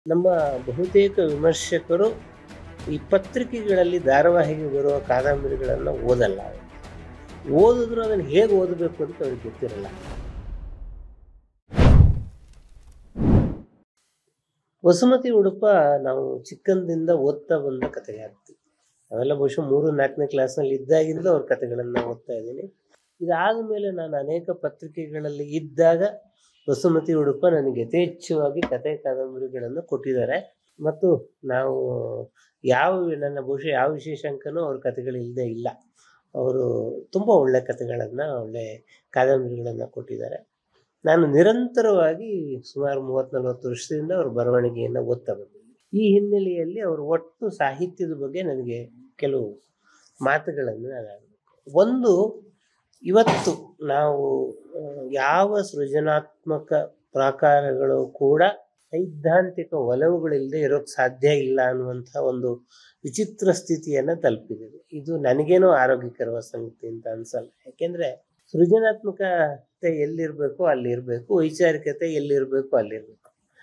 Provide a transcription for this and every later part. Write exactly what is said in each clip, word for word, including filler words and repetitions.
ನಮ್ಮ ಬಹುತೇಕ ವಿಮರ್ಶಕರು ಈ ಪತ್ರಿಕೆಗಳಲ್ಲಿ ಧಾರಾವಾಹಿಗೆ ಬರುವ ಕಾದಂಬರಿಗಳನ್ನು ಓದಲ್ಲ. ಓದಿದ್ರು ಅದನ್ನು ಹೇಗೆ ಓದಬೇಕು ಅಂತ ಅವ್ರಿಗೆ ಗೊತ್ತಿರಲ್ಲ. ವಸುಮತಿ ಉಡುಪ ನಾವು ಚಿಕ್ಕಂದಿಂದ ಓದ್ತಾ ಬಂದ ಕಥೆಗಾರ್ತಿ. ಅವೆಲ್ಲ ಬಹುಶಃ ಮೂರು ನಾಲ್ಕನೇ ಕ್ಲಾಸ್ನಲ್ಲಿ ಇದ್ದಾಗಿಂದ ಅವ್ರ ಕಥೆಗಳನ್ನು ಓದ್ತಾ ಇದ್ದೀನಿ. ಇದಾದ ಮೇಲೆ ನಾನು ಅನೇಕ ಪತ್ರಿಕೆಗಳಲ್ಲಿ ಇದ್ದಾಗ ವಸುಮತಿ ಉಡುಪ ನನಗೆ ಯಥೇಚ್ಛವಾಗಿ ಕತೆ ಕಾದಂಬರಿಗಳನ್ನು ಕೊಟ್ಟಿದ್ದಾರೆ. ಮತ್ತು ನಾವು ಯಾವ ನನ್ನ ಬಹುಶಃ ಯಾವ ವಿಶೇಷಾಂಕನೂ ಅವ್ರ ಕಥೆಗಳಿಲ್ಲದೆ ಇಲ್ಲ. ಅವರು ತುಂಬ ಒಳ್ಳೆ ಕಥೆಗಳನ್ನು ಒಳ್ಳೆ ಕಾದಂಬರಿಗಳನ್ನು ಕೊಟ್ಟಿದ್ದಾರೆ. ನಾನು ನಿರಂತರವಾಗಿ ಸುಮಾರು ಮೂವತ್ತು ನಲವತ್ತು ವರ್ಷದಿಂದ ಅವ್ರ ಬರವಣಿಗೆಯನ್ನು ಓದ್ತಾ ಬಂದಿದ್ದೀನಿ. ಈ ಹಿನ್ನೆಲೆಯಲ್ಲಿ ಅವರ ಒಟ್ಟು ಸಾಹಿತ್ಯದ ಬಗ್ಗೆ ನನಗೆ ಕೆಲವು ಮಾತುಗಳನ್ನು ನಾನು ಆಡಬೇಕು. ಒಂದು, ಇವತ್ತು ನಾವು ಯಾವ ಸೃಜನಾತ್ಮಕ ಪ್ರಾಕಾರಗಳು ಕೂಡ ಸೈದ್ಧಾಂತಿಕ ಒಲವುಗಳಿಲ್ಲದೆ ಇರೋಕ್ಕೆ ಸಾಧ್ಯ ಇಲ್ಲ ಅನ್ನುವಂಥ ಒಂದು ವಿಚಿತ್ರ ಸ್ಥಿತಿಯನ್ನು ತಲುಪಿದ್ದೇವೆ. ಇದು ನನಗೇನೋ ಆರೋಗ್ಯಕರವಾದ ಸಂಗತಿ ಅಂತ ಅನ್ಸಲ್ಲ. ಯಾಕೆಂದರೆ ಸೃಜನಾತ್ಮಕತೆ ಎಲ್ಲಿರಬೇಕು ಅಲ್ಲಿರಬೇಕು, ವೈಚಾರಿಕತೆ ಎಲ್ಲಿರಬೇಕು ಅಲ್ಲಿರಬೇಕು.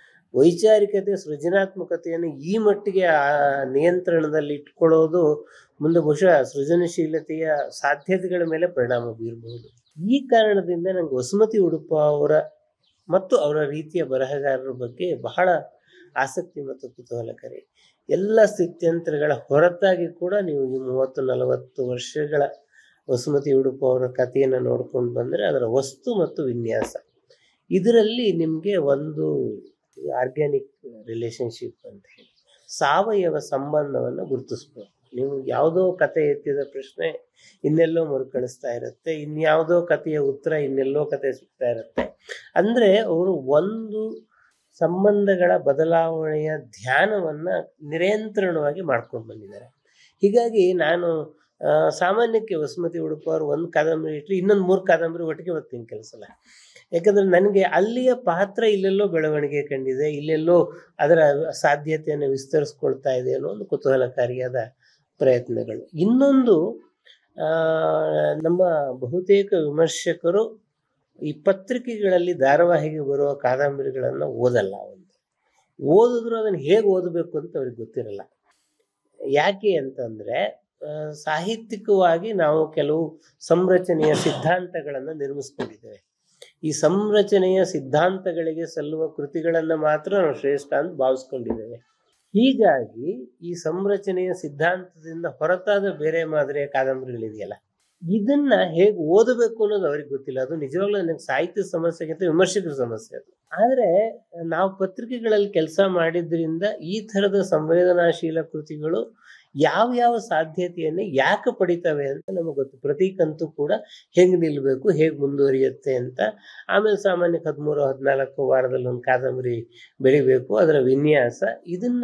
ವೈಚಾರಿಕತೆ ಸೃಜನಾತ್ಮಕತೆಯನ್ನು ಈ ಮಟ್ಟಿಗೆ ಆ ನಿಯಂತ್ರಣದಲ್ಲಿ ಇಟ್ಕೊಳ್ಳೋದು ಮುಂದೆ ಬಹುಶಃ ಸೃಜನಶೀಲತೆಯ ಸಾಧ್ಯತೆಗಳ ಮೇಲೆ ಪರಿಣಾಮ ಬೀರಬಹುದು. ಈ ಕಾರಣದಿಂದ ನನಗೆ ವಸುಮತಿ ಉಡುಪ ಅವರ ಮತ್ತು ಅವರ ರೀತಿಯ ಬರಹಗಾರರ ಬಗ್ಗೆ ಬಹಳ ಆಸಕ್ತಿ ಮತ್ತು ಕುತೂಹಲಕಾರಿ. ಎಲ್ಲ ಸ್ಥಿತ್ಯಂತರಗಳ ಹೊರತಾಗಿ ಕೂಡ ನೀವು ಈ ಮೂವತ್ತು ನಲವತ್ತು ವರ್ಷಗಳ ವಸುಮತಿ ಉಡುಪ ಅವರ ಕಥೆಯನ್ನು ನೋಡ್ಕೊಂಡು ಬಂದರೆ ಅದರ ವಸ್ತು ಮತ್ತು ವಿನ್ಯಾಸ, ಇದರಲ್ಲಿ ನಿಮಗೆ ಒಂದು ಆರ್ಗ್ಯಾನಿಕ್ ರಿಲೇಷನ್ಶಿಪ್ ಅಂತ ಹೇಳಿ ಸಾವಯವ ಸಂಬಂಧವನ್ನು ಗುರುತಿಸ್ಬೋದು. ನೀವು ಯಾವುದೋ ಕತೆ ಎತ್ತಿದ ಪ್ರಶ್ನೆ ಇನ್ನೆಲ್ಲೋ ಮರುಕಳಿಸ್ತಾ ಇರುತ್ತೆ, ಇನ್ಯಾವುದೋ ಕಥೆಯ ಉತ್ತರ ಇನ್ನೆಲ್ಲೋ ಕತೆ ಸಿಗ್ತಾ ಇರುತ್ತೆ. ಅಂದರೆ ಅವರು ಒಂದು ಸಂಬಂಧಗಳ ಬದಲಾವಣೆಯ ಧ್ಯಾನವನ್ನು ನಿರಂತರವಾಗಿ ಮಾಡ್ಕೊಂಡು ಬಂದಿದ್ದಾರೆ. ಹೀಗಾಗಿ ನಾನು ಸಾಮಾನ್ಯಕ್ಕೆ ವಸುಮತಿ ಉಡುಪ ಅವರು ಒಂದು ಕಾದಂಬರಿ ಇಟ್ಟರೆ ಇನ್ನೊಂದು ಮೂರು ಕಾದಂಬರಿ ಒಟ್ಟಿಗೆ ಓದ್ತೀನಿ ಕೆಲಸಲ್ಲ. ಯಾಕಂದರೆ ನನಗೆ ಅಲ್ಲಿಯ ಪಾತ್ರ ಇಲ್ಲೆಲ್ಲೋ ಬೆಳವಣಿಗೆ ಕಂಡಿದೆ, ಇಲ್ಲೆಲ್ಲೋ ಅದರ ಸಾಧ್ಯತೆಯನ್ನು ವಿಸ್ತರಿಸ್ಕೊಳ್ತಾ ಇದೆ ಅನ್ನೋ ಒಂದು ಕುತೂಹಲಕಾರಿಯಾದ ಪ್ರಯತ್ನಗಳು. ಇನ್ನೊಂದು, ನಮ್ಮ ಬಹುತೇಕ ವಿಮರ್ಶಕರು ಈ ಪತ್ರಿಕೆಗಳಲ್ಲಿ ಧಾರಾವಾಹಿಗೆ ಬರುವ ಕಾದಂಬರಿಗಳನ್ನು ಓದಲ್ಲ. ಒಂದು ಓದಿದ್ರು ಅದನ್ನು ಹೇಗೆ ಓದಬೇಕು ಅಂತ ಅವ್ರಿಗೆ ಗೊತ್ತಿರಲ್ಲ. ಯಾಕೆ ಅಂತಂದರೆ ಸಾಹಿತ್ಯಿಕವಾಗಿ ನಾವು ಕೆಲವು ಸಂರಚನೆಯ ಸಿದ್ಧಾಂತಗಳನ್ನು ನಿರ್ಮಿಸ್ಕೊಂಡಿದ್ದೇವೆ. ಈ ಸಂರಚನೆಯ ಸಿದ್ಧಾಂತಗಳಿಗೆ ಸಲ್ಲುವ ಕೃತಿಗಳನ್ನು ಮಾತ್ರ ನಾವು ಶ್ರೇಷ್ಠ ಅಂತ ಭಾವಿಸ್ಕೊಂಡಿದ್ದೇವೆ. ಹೀಗಾಗಿ ಈ ಸಂರಚನೆಯ ಸಿದ್ಧಾಂತದಿಂದ ಹೊರತಾದ ಬೇರೆ ಮಾದರಿಯ ಕಾದಂಬರಿಗಳಿದೆಯಲ್ಲ, ಇದನ್ನ ಹೇಗೆ ಓದಬೇಕು ಅನ್ನೋದು ಅವ್ರಿಗೆ ಗೊತ್ತಿಲ್ಲ. ಅದು ನಿಜವಾಗ್ಲೂ ನನಗೆ ಸಾಹಿತ್ಯ ಸಮಸ್ಯೆಗಿಂತ ವಿಮರ್ಶಕರ ಸಮಸ್ಯೆ ಅದು. ಆದರೆ ನಾವು ಪತ್ರಿಕೆಗಳಲ್ಲಿ ಕೆಲಸ ಮಾಡಿದ್ರಿಂದ ಈ ಥರದ ಸಂವೇದನಾಶೀಲ ಕೃತಿಗಳು ಯಾವ ಯಾವ ಸಾಧ್ಯತೆಯನ್ನು ಯಾಕೆ ಪಡಿತವೆ ಅಂತ ನಮಗೆ ಗೊತ್ತು. ಪ್ರತಿ ಕಂತು ಕೂಡ ಹೆಂಗೆ ನಿಲ್ಲಬೇಕು, ಹೇಗೆ ಮುಂದುವರಿಯುತ್ತೆ ಅಂತ. ಆಮೇಲೆ ಸಾಮಾನ್ಯಕ್ಕೆ ಹದಿಮೂರು ಹದಿನಾಲ್ಕು ವಾರದಲ್ಲಿ ಒಂದು ಕಾದಂಬರಿ ಬೆಳಿಬೇಕು, ಅದರ ವಿನ್ಯಾಸ, ಇದನ್ನ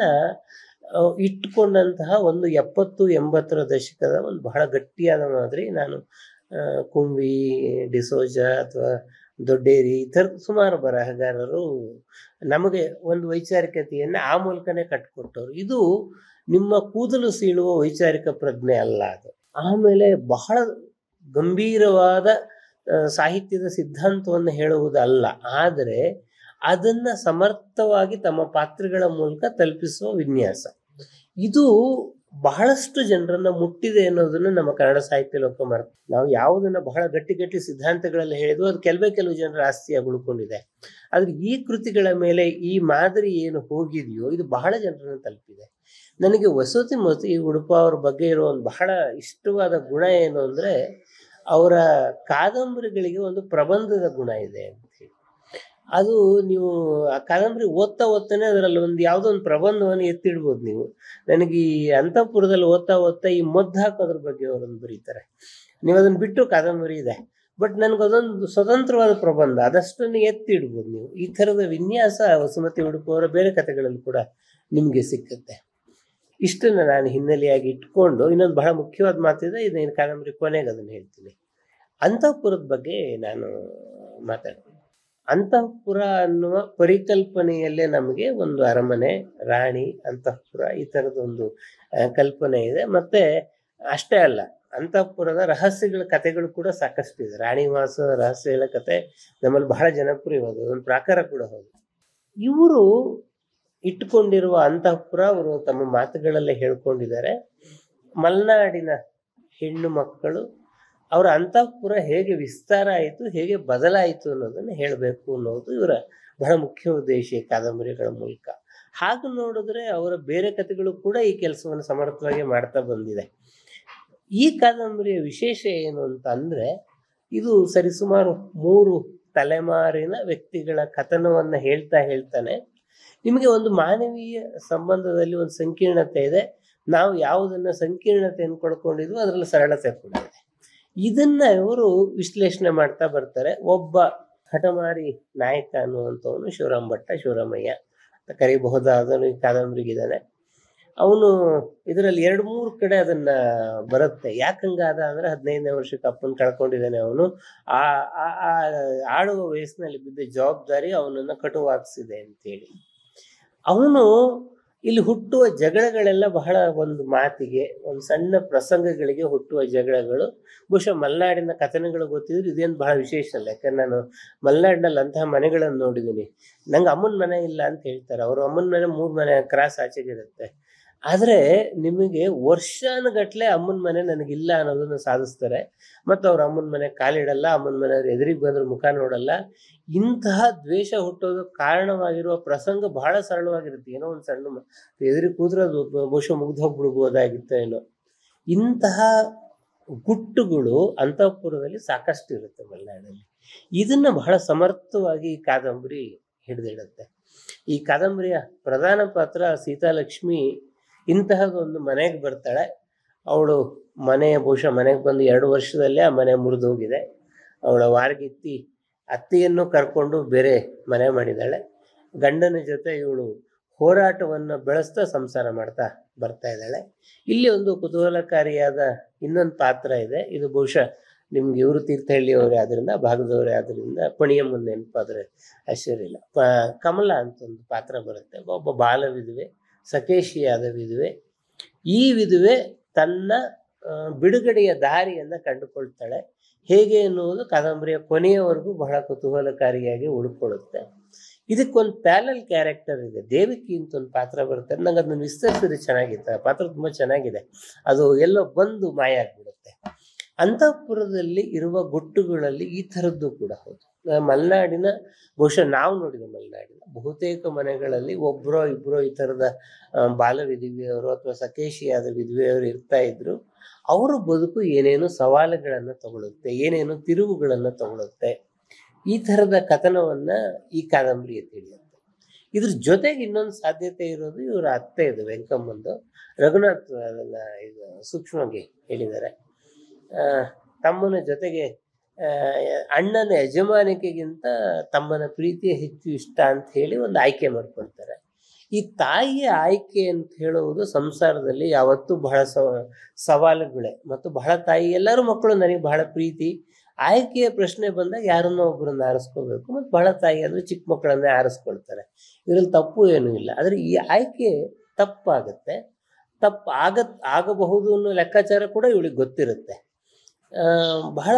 ಇಟ್ಟುಕೊಂಡಂತಹ ಒಂದು ಎಪ್ಪತ್ತು ಎಂಬತ್ತರ ದಶಕದ ಒಂದು ಬಹಳ ಗಟ್ಟಿಯಾದ ಮಾದರಿ. ನಾನು ಕುಂವಿ, ಡಿಸೋಜ ಅಥವಾ ದೊಡ್ಡೇರಿ ಈ ಥರದ ಸುಮಾರು ಬರಹಗಾರರು ನಮಗೆ ಒಂದು ವೈಚಾರಿಕತೆಯನ್ನು ಆ ಮೂಲಕನೇ ಕಟ್ಟಿಕೊಟ್ಟವರು. ಇದು ನಿಮ್ಮ ಕೂದಲು ಸೀಳುವ ವೈಚಾರಿಕ ಪ್ರಜ್ಞೆ ಅಲ್ಲ ಅದು. ಆಮೇಲೆ ಬಹಳ ಗಂಭೀರವಾದ ಸಾಹಿತ್ಯದ ಸಿದ್ಧಾಂತವನ್ನು ಹೇಳುವುದಲ್ಲ, ಆದರೆ ಅದನ್ನು ಸಮರ್ಥವಾಗಿ ತಮ್ಮ ಪಾತ್ರಗಳ ಮೂಲಕ ತಲುಪಿಸುವ ವಿನ್ಯಾಸ, ಇದು ಬಹಳಷ್ಟು ಜನರನ್ನು ಮುಟ್ಟಿದೆ ಅನ್ನೋದನ್ನು ನಮ್ಮ ಕನ್ನಡ ಸಾಹಿತ್ಯ ಲೋಕ ಮರ. ನಾವು ಯಾವುದನ್ನು ಬಹಳ ಗಟ್ಟಿ ಗಟ್ಟಿ ಸಿದ್ಧಾಂತಗಳಲ್ಲಿ ಹೇಳಿದ್ವು ಅದು ಕೆಲವೇ ಕೆಲವು ಜನರ ಆಸ್ತಿಯಾಗಿ ಉಳ್ಕೊಂಡಿದೆ. ಆದರೆ ಈ ಕೃತಿಗಳ ಮೇಲೆ ಈ ಮಾದರಿ ಏನು ಹೋಗಿದೆಯೋ ಇದು ಬಹಳ ಜನರನ್ನು ತಲುಪಿದೆ. ನನಗೆ ವಸುಮತಿ ಮತ್ತು ಈ ಉಡುಪ ಅವ್ರ ಬಗ್ಗೆ ಇರೋ ಒಂದು ಬಹಳ ಇಷ್ಟವಾದ ಗುಣ ಏನು ಅಂದರೆ ಅವರ ಕಾದಂಬರಿಗಳಿಗೆ ಒಂದು ಪ್ರಬಂಧದ ಗುಣ ಇದೆ ಅಂತ ಹೇಳಿ. ಅದು ನೀವು ಆ ಕಾದಂಬರಿ ಓದ್ತಾ ಓದ್ತಾನೆ ಅದರಲ್ಲಿ ಒಂದು ಯಾವುದೋ ಒಂದು ಪ್ರಬಂಧವನ್ನು ಎತ್ತಿಡ್ಬೋದು ನೀವು. ನನಗೆ ಈ ಅಂತಃಪುರದಲ್ಲಿ ಓದ್ತಾ ಓದ್ತಾ ಈ ಮದ್ದು ಹಾಕೋದ್ರ ಬಗ್ಗೆ ಅವರೊಂದು ಬರೀತಾರೆ. ನೀವು ಅದನ್ನು ಬಿಟ್ಟು ಕಾದಂಬರಿ ಇದೆ, ಬಟ್ ನನಗದೊಂದು ಸ್ವತಂತ್ರವಾದ ಪ್ರಬಂಧ, ಅದಷ್ಟನ್ನು ಎತ್ತಿಡ್ಬೋದು ನೀವು. ಈ ಥರದ ವಿನ್ಯಾಸ ವಸುಮತಿ ಉಡುಪ ಅವರ ಬೇರೆ ಕಥೆಗಳಲ್ಲಿ ಕೂಡ ನಿಮಗೆ ಸಿಕ್ಕುತ್ತೆ. ಇಷ್ಟನ್ನು ನಾನು ಹಿನ್ನೆಲೆಯಾಗಿ ಇಟ್ಕೊಂಡು ಇನ್ನೊಂದು ಬಹಳ ಮುಖ್ಯವಾದ ಮಾತಿದೆ, ಇದನ್ನು ಕಾದಂಬರಿ ಕೊನೆಗೆ ಅದನ್ನು ಹೇಳ್ತೀನಿ. ಅಂತಃಪುರದ ಬಗ್ಗೆ ನಾನು ಮಾತಾಡ್ತೀನಿ. ಅಂತಃಪುರ ಅನ್ನುವ ಪರಿಕಲ್ಪನೆಯಲ್ಲೇ ನಮಗೆ ಒಂದು ಅರಮನೆ, ರಾಣಿ, ಅಂತಃಪುರ ಈ ಥರದೊಂದು ಕಲ್ಪನೆ ಇದೆ. ಮತ್ತು ಅಷ್ಟೇ ಅಲ್ಲ, ಅಂತಃಪುರದ ರಹಸ್ಯಗಳ ಕಥೆಗಳು ಕೂಡ ಸಾಕಷ್ಟಿದೆ. ರಾಣಿ ವಾಸದ ರಹಸ್ಯಗಳ ಕತೆ ನಮ್ಮಲ್ಲಿ ಬಹಳ ಜನಪ್ರಿಯವಾದ ಒಂದು ಪ್ರಾಕಾರ ಕೂಡ ಹೌದು. ಇವರು ಇಟ್ಟುಕೊಂಡಿರುವ ಅಂತಃಪುರ ಅವರು ತಮ್ಮ ಮಾತುಗಳಲ್ಲೇ ಹೇಳ್ಕೊಂಡಿದ್ದಾರೆ. ಮಲೆನಾಡಿನ ಹೆಣ್ಣು ಮಕ್ಕಳು ಅವರ ಅಂತಃಪುರ ಹೇಗೆ ವಿಸ್ತಾರ ಆಯಿತು, ಹೇಗೆ ಬದಲಾಯಿತು ಅನ್ನೋದನ್ನು ಹೇಳಬೇಕು ಅನ್ನೋದು ಇವರ ಬಹಳ ಮುಖ್ಯ ಉದ್ದೇಶ ಈ ಕಾದಂಬರಿಗಳ ಮೂಲಕ. ಹಾಗೆ ನೋಡಿದ್ರೆ ಅವರ ಬೇರೆ ಕಥೆಗಳು ಕೂಡ ಈ ಕೆಲಸವನ್ನು ಸಮರ್ಥವಾಗಿ ಮಾಡ್ತಾ ಬಂದಿದೆ. ಈ ಕಾದಂಬರಿಯ ವಿಶೇಷ ಏನು ಅಂತ ಅಂದ್ರೆ, ಇದು ಸರಿಸುಮಾರು ಮೂರು ತಲೆಮಾರಿನ ವ್ಯಕ್ತಿಗಳ ಕಥನವನ್ನ ಹೇಳ್ತಾ ಹೇಳ್ತಾನೆ ನಿಮಗೆ ಒಂದು ಮಾನವೀಯ ಸಂಬಂಧದಲ್ಲಿ ಒಂದು ಸಂಕೀರ್ಣತೆ ಇದೆ. ನಾವು ಯಾವುದನ್ನ ಸಂಕೀರ್ಣತೆಯನ್ನು ಕೊಡ್ಕೊಂಡಿದ್ವು ಅದರಲ್ಲಿ ಸರಳತೆ ಕೂಡ ಇದೆ. ಇದನ್ನ ಇವರು ವಿಶ್ಲೇಷಣೆ ಮಾಡ್ತಾ ಬರ್ತಾರೆ. ಒಬ್ಬ ಹಠಮಾರಿ ನಾಯಕ ಅನ್ನುವಂಥವನು ಶಿವರಾಮ್ ಭಟ್ಟ, ಶಿವರಾಮಯ್ಯ ಅಂತ ಕರೀಬಹುದಾದನು ಈ ಕಾದಂಬರಿಗಿದ್ದಾನೆ. ಅವನು ಇದರಲ್ಲಿ ಎರಡು ಮೂರು ಕಡೆ ಅದನ್ನ ಬರುತ್ತೆ. ಯಾಕಂಗಾದ ಅಂದ್ರೆ ಹದಿನೈದನೇ ವರ್ಷಕ್ಕೆ ಅಪ್ಪನ ಕಳ್ಕೊಂಡಿದ್ದಾನೆ. ಅವನು ಆ ಆಡುವ ವಯಸ್ಸಿನಲ್ಲಿ ಬಿದ್ದ ಜವಾಬ್ದಾರಿ ಅವನನ್ನ ಕಟುವಾಗ್ಸಿದೆ ಅಂತೇಳಿ. ಅವನು ಇಲ್ಲಿ ಹುಟ್ಟುವ ಜಗಳಗಳೆಲ್ಲ ಬಹಳ ಒಂದು ಮಾತಿಗೆ, ಒಂದು ಸಣ್ಣ ಪ್ರಸಂಗಗಳಿಗೆ ಹುಟ್ಟುವ ಜಗಳಗಳು. ಬಹುಶಃ ಮಲೆನಾಡಿನ ಕಥನಗಳು ಗೊತ್ತಿದ್ರು ಇದೇನು ಬಹಳ ವಿಶೇಷ ಅಲ್ಲ. ಯಾಕಂದ್ರೆ ನಾನು ಮಲೆನಾಡಿನಲ್ಲಿ ಅಂತಹ ಮನೆಗಳನ್ನು ನೋಡಿದ್ದೀನಿ. ನಂಗೆ ಅಮ್ಮನ ಮನೆ ಇಲ್ಲ ಅಂತ ಹೇಳ್ತಾರೆ. ಅವರು ಅಮ್ಮನ ಮನೆ ಮೂರು ಮನೆ ಕ್ರಾಸ್ ಆಚೆಗಿರುತ್ತೆ. ಆದರೆ ನಿಮಗೆ ವರ್ಷಾನುಗಟ್ಲೆ ಅಮ್ಮನ ಮನೆ ನನಗಿಲ್ಲ ಅನ್ನೋದನ್ನು ಸಾಧಿಸ್ತಾರೆ. ಮತ್ತು ಅವ್ರ ಅಮ್ಮನ ಮನೆ ಕಾಲಿಡಲ್ಲ, ಅಮ್ಮನ ಮನೆ ಎದುರಿಗೆ ಬಂದ್ರೆ ಮುಖ ನೋಡಲ್ಲ. ಇಂತಹ ದ್ವೇಷ ಹುಟ್ಟೋದು ಕಾರಣವಾಗಿರುವ ಪ್ರಸಂಗ ಬಹಳ ಸರಳವಾಗಿರುತ್ತೆ. ಏನೋ ಒಂದು ಸಣ್ಣ ಎದುರಿಗೆ ಕೂತ್ರೆ ಅದು ಬಹುಶಃ ಮುಗ್ದು ಹೋಗ್ಬಿಡ್ಬೋದಾಗಿತ್ತು ಏನೋ. ಇಂತಹ ಗುಟ್ಟುಗಳು ಅಂತಃಪುರದಲ್ಲಿ ಸಾಕಷ್ಟು ಇರುತ್ತೆ ಮಲೆನಾಡಲ್ಲಿ. ಇದನ್ನ ಬಹಳ ಸಮರ್ಥವಾಗಿ ಈ ಕಾದಂಬರಿ ಹಿಡಿದಿಡುತ್ತೆ. ಈ ಕಾದಂಬರಿಯ ಪ್ರಧಾನ ಪಾತ್ರ ಸೀತಾಲಕ್ಷ್ಮಿ ಇಂತಹದೊಂದು ಮನೆಗೆ ಬರ್ತಾಳೆ. ಅವಳು ಮನೆಯ ಬಹುಶಃ ಮನೆಗೆ ಬಂದು ಎರಡು ವರ್ಷದಲ್ಲೇ ಆ ಮನೆ ಮುರಿದು ಹೋಗಿದೆ. ಅವಳ ವಾರ್ಗಿತ್ತಿ ಅತ್ತೆಯನ್ನು ಕರ್ಕೊಂಡು ಬೇರೆ ಮನೆ ಮಾಡಿದ್ದಾಳೆ. ಗಂಡನ ಜೊತೆ ಇವಳು ಹೋರಾಟವನ್ನು ಬೆಳೆಸ್ತಾ ಸಂಸಾರ ಮಾಡ್ತಾ ಬರ್ತಾ ಇದ್ದಾಳೆ. ಇಲ್ಲಿ ಒಂದು ಕುತೂಹಲಕಾರಿಯಾದ ಇನ್ನೊಂದು ಪಾತ್ರ ಇದೆ. ಇದು ಬಹುಶಃ ನಿಮ್ಗೆ ಇವರು ತೀರ್ಥಹಳ್ಳಿಯವರೇ ಆದ್ರಿಂದ, ಭಾಗದವರೇ ಆದ್ರಿಂದ ಪಣಿಯಮ್ಮನ ನೆನಪಾದ್ರೆ ಆಶ್ಚರ್ಯ ಇಲ್ಲ. ಪ ಕಮಲ ಅಂತ ಒಂದು ಪಾತ್ರ ಬರುತ್ತೆ. ಒಬ್ಬ ಬಾಲ ವಿಧವೆ, ಸಕೇಶಿಯಾದ ವಿಧವೆ. ಈ ವಿಧವೆ ತನ್ನ ಬಿಡುಗಡೆಯ ದಾರಿಯನ್ನು ಕಂಡುಕೊಳ್ತಾಳೆ. ಹೇಗೆ ಎನ್ನುವುದು ಕಾದಂಬರಿಯ ಕೊನೆಯವರೆಗೂ ಬಹಳ ಕುತೂಹಲಕಾರಿಯಾಗಿ ಉಳ್ಕೊಳ್ಳುತ್ತೆ. ಇದಕ್ಕೊಂದು ಪ್ಯಾರಲ್ ಕ್ಯಾರೆಕ್ಟರ್ ಇದೆ. ದೇವಕಿ ಅಂತ ಒಂದು ಪಾತ್ರ ಬರುತ್ತೆ. ನಂಗೆ ಅದನ್ನ ವಿಸ್ತರಿಸಿದ್ರೆ ಚೆನ್ನಾಗಿತ್ತು. ಆ ಪಾತ್ರ ತುಂಬ ಚೆನ್ನಾಗಿದೆ. ಅದು ಎಲ್ಲೋ ಬಂದು ಮಾಯ ಆಗ್ಬಿಡುತ್ತೆ. ಅಂತಃಪುರದಲ್ಲಿ ಇರುವ ಗುಟ್ಟುಗಳಲ್ಲಿ ಈ ಥರದ್ದು ಕೂಡ ಹೌದು. ಮಲೆನಾಡಿನ ಬಹುಶಃ ನಾವು ನೋಡಿದ ಮಲೆನಾಡಿನ ಬಹುತೇಕ ಮನೆಗಳಲ್ಲಿ ಒಬ್ಬರೋ ಇಬ್ಬರೋ ಈ ಥರದ ಬಾಲ ವಿಧವೆಯವರು ಅಥವಾ ಸಕೇಶಿಯಾದ ವಿಧವೆಯವರು ಇರ್ತಾ ಇದ್ರು. ಅವರ ಬದುಕು ಏನೇನು ಸವಾಲುಗಳನ್ನು ತಗೊಳುತ್ತೆ, ಏನೇನು ತಿರುವುಗಳನ್ನು ತಗೊಳುತ್ತೆ. ಈ ಥರದ ಕಥನವನ್ನ ಈ ಕಾದಂಬರಿ ತಿಳಿಯುತ್ತೆ. ಇದ್ರ ಜೊತೆಗೆ ಇನ್ನೊಂದು ಸಾಧ್ಯತೆ ಇರೋದು ಇವರ ಅತ್ತೆ ಇದು ವೆಂಕಮ್ಮಂದು. ರಘುನಾಥ್ ಅದನ್ನ ಈಗ ಸೂಕ್ಷ್ಮವಾಗಿ ಹೇಳಿದ್ದಾರೆ. ಆ ತಮ್ಮನ ಜೊತೆಗೆ ಅಣ್ಣನ ಯಜಮಾನಿಕೆಗಿಂತ ತಮ್ಮನ ಪ್ರೀತಿಯ ಹೆಚ್ಚು ಇಷ್ಟ ಅಂತ ಹೇಳಿ ಒಂದು ಆಯ್ಕೆ ಮಾಡ್ಕೊಳ್ತಾರೆ. ಈ ತಾಯಿಯ ಆಯ್ಕೆ ಅಂತ ಹೇಳುವುದು ಸಂಸಾರದಲ್ಲಿ ಯಾವತ್ತೂ ಬಹಳ ಸವಾಲುಗಳೇ. ಮತ್ತು ಬಹಳ ತಾಯಿ ಎಲ್ಲರೂ ಮಕ್ಕಳು ನನಗೆ ಬಹಳ ಪ್ರೀತಿ, ಆಯ್ಕೆಯ ಪ್ರಶ್ನೆ ಬಂದಾಗ ಯಾರನ್ನೋ ಒಬ್ಬರನ್ನ ಆರಿಸ್ಕೋಬೇಕು. ಮತ್ತು ಬಹಳ ತಾಯಿ ಅಂದ್ರೆ ಚಿಕ್ಕ ಮಕ್ಕಳನ್ನೇ ಆರಿಸ್ಕೊಳ್ತಾರೆ. ಇದರಲ್ಲಿ ತಪ್ಪು ಏನೂ ಇಲ್ಲ. ಆದರೆ ಈ ಆಯ್ಕೆ ತಪ್ಪಾಗತ್ತೆ. ತಪ್ಪು ಆಗತ್ ಆಗಬಹುದು ಅನ್ನೋ ಲೆಕ್ಕಾಚಾರ ಕೂಡ ಇವಳಿಗೆ ಗೊತ್ತಿರುತ್ತೆ. ಬಹಳ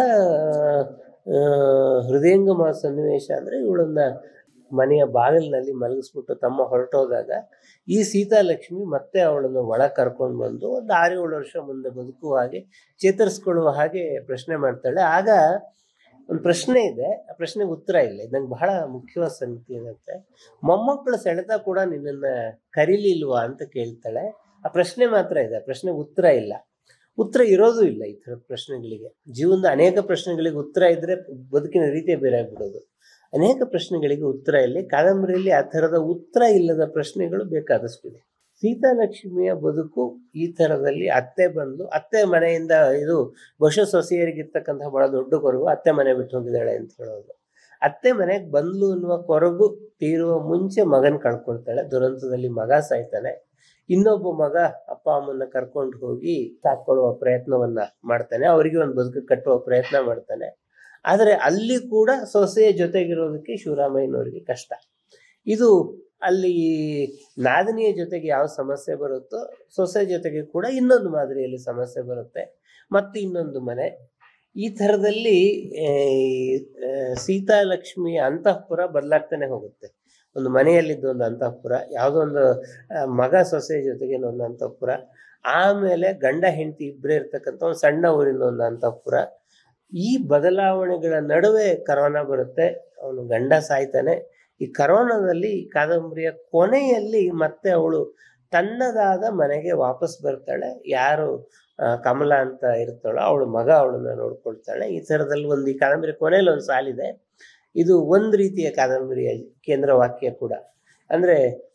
ಹೃದಯಂಗಮ ಸನ್ನಿವೇಶ ಅಂದರೆ ಇವಳನ್ನ ಮನೆಯ ಬಾಗಿಲಿನಲ್ಲಿ ಮಲಗಿಸ್ಬಿಟ್ಟು ತಮ್ಮ ಹೊರಟೋದಾಗ ಈ ಸೀತಾಲಕ್ಷ್ಮಿ ಮತ್ತೆ ಅವಳನ್ನು ಒಳ ಕರ್ಕೊಂಡು ಬಂದು ಒಂದು ಆರು ಏಳು ವರ್ಷ ಮುಂದೆ ಬದುಕುವ ಹಾಗೆ ಚೇತರಿಸ್ಕೊಳ್ಳುವ ಹಾಗೆ ಪ್ರಶ್ನೆ ಮಾಡ್ತಾಳೆ. ಆಗ ಒಂದು ಪ್ರಶ್ನೆ ಇದೆ, ಆ ಪ್ರಶ್ನೆಗೆ ಉತ್ತರ ಇಲ್ಲ. ಇದು ನಂಗೆ ಬಹಳ ಮುಖ್ಯವಾದ ಸಂಗತಿ ಏನಂತೆ, ಮೊಮ್ಮಕ್ಕಳ ಸೆಳೆತ ಕೂಡ ನಿನ್ನನ್ನು ಕರೀಲಿಲ್ವಾ ಅಂತ ಕೇಳ್ತಾಳೆ. ಆ ಪ್ರಶ್ನೆ ಮಾತ್ರ ಇದೆ, ಆ ಪ್ರಶ್ನೆಗೆ ಉತ್ತರ ಇಲ್ಲ. ಉತ್ತರ ಇರೋದು ಇಲ್ಲ ಈ ಥರದ ಪ್ರಶ್ನೆಗಳಿಗೆ. ಜೀವನದ ಅನೇಕ ಪ್ರಶ್ನೆಗಳಿಗೆ ಉತ್ತರ ಇದ್ರೆ ಬದುಕಿನ ರೀತಿಯೇ ಬೇರೆ ಆಗ್ಬಿಡೋದು. ಅನೇಕ ಪ್ರಶ್ನೆಗಳಿಗೆ ಉತ್ತರ ಇಲ್ಲಿ. ಕಾದಂಬರಿಯಲ್ಲಿ ಆ ಥರದ ಉತ್ತರ ಇಲ್ಲದ ಪ್ರಶ್ನೆಗಳು ಬೇಕಾದಷ್ಟಿದೆ. ಸೀತಾಲಕ್ಷ್ಮಿಯ ಬದುಕು ಈ ಥರದಲ್ಲಿ ಅತ್ತೆ ಬಂದು ಅತ್ತೆ ಮನೆಯಿಂದ ಇದು ಬಶ ಸೊಸೆಯರಿಗಿರ್ತಕ್ಕಂಥ ಬಹಳ ದೊಡ್ಡ ಕೊರಗು ಅತ್ತೆ ಮನೆ ಬಿಟ್ಟು ಹೋಗಿದ್ದಾಳೆ ಅಂತ ಹೇಳೋದು. ಅತ್ತೆ ಮನೆಗೆ ಬಂದ್ಲು ಅನ್ನುವ ಕೊರಗು ತೀರುವ ಮುಂಚೆ ಮಗನ ಕಳ್ಕೊಳ್ತಾಳೆ. ದುರಂತದಲ್ಲಿ ಮಗ ಸಾಯ್ತಾನೆ. ಇನ್ನೊಬ್ಬ ಮಗ ಅಪ್ಪ ಅಮ್ಮನ್ನ ಕರ್ಕೊಂಡು ಹೋಗಿ ಸಾಕೊಳ್ಳುವ ಪ್ರಯತ್ನವನ್ನ ಮಾಡ್ತಾನೆ. ಅವರಿಗೆ ಒಂದು ಬದುಕು ಕಟ್ಟುವ ಪ್ರಯತ್ನ ಮಾಡ್ತಾನೆ. ಆದರೆ ಅಲ್ಲಿ ಕೂಡ ಸೊಸೆಯ ಜೊತೆಗಿರೋದಕ್ಕೆ ಶಿವರಾಮಯ್ಯನವರಿಗೆ ಕಷ್ಟ. ಇದು ಅಲ್ಲಿ ನಾದಿನಿಯ ಜೊತೆಗೆ ಯಾವ ಸಮಸ್ಯೆ ಬರುತ್ತೋ ಸೊಸೆ ಜೊತೆಗೆ ಕೂಡ ಇನ್ನೊಂದು ಮಾದರಿಯಲ್ಲಿ ಸಮಸ್ಯೆ ಬರುತ್ತೆ. ಮತ್ತು ಇನ್ನೊಂದು ಮನೆ. ಈ ಥರದಲ್ಲಿ ಸೀತಾಲಕ್ಷ್ಮಿಯ ಅಂತಃಪುರ ಬದಲಾಗ್ತಾನೆ ಹೋಗುತ್ತೆ. ಒಂದು ಮನೆಯಲ್ಲಿದ್ದ ಒಂದು ಅಂತಃಪುರ, ಯಾವುದೋ ಒಂದು ಮಗ ಸೊಸೆ ಜೊತೆಗೆ ಒಂದು ಅಂತಃಪುರ, ಆಮೇಲೆ ಗಂಡ ಹೆಂಡತಿ ಇಬ್ಬರೇ ಇರ್ತಕ್ಕಂಥ ಒಂದು ಸಣ್ಣ ಊರಿನ ಒಂದು ಅಂತಃಪುರ. ಈ ಬದಲಾವಣೆಗಳ ನಡುವೆ ಕರೋನಾ ಬರುತ್ತೆ, ಅವನು ಗಂಡ ಸಾಯ್ತಾನೆ. ಈ ಕರೋನಾದಲ್ಲಿ ಈ ಕಾದಂಬರಿಯ ಕೊನೆಯಲ್ಲಿ ಮತ್ತೆ ಅವಳು ತನ್ನದಾದ ಮನೆಗೆ ವಾಪಸ್ ಬರ್ತಾಳೆ. ಯಾರು ಕಮಲಾ ಅಂತ ಇರ್ತಾಳೋ ಅವಳು ಮಗ ಅವಳನ್ನ ನೋಡ್ಕೊಳ್ತಾಳೆ. ಈ ಥರದಲ್ಲಿ ಒಂದು ಈ ಕಾದಂಬರಿ ಕೊನೆಯಲ್ಲಿ ಒಂದು ಸಾಲಿದೆ. ಇದು ಒಂದು ರೀತಿಯ ಕಾದಂಬರಿಯ ಕೇಂದ್ರ ವಾಕ್ಯ ಕೂಡ. ಅಂದರೆ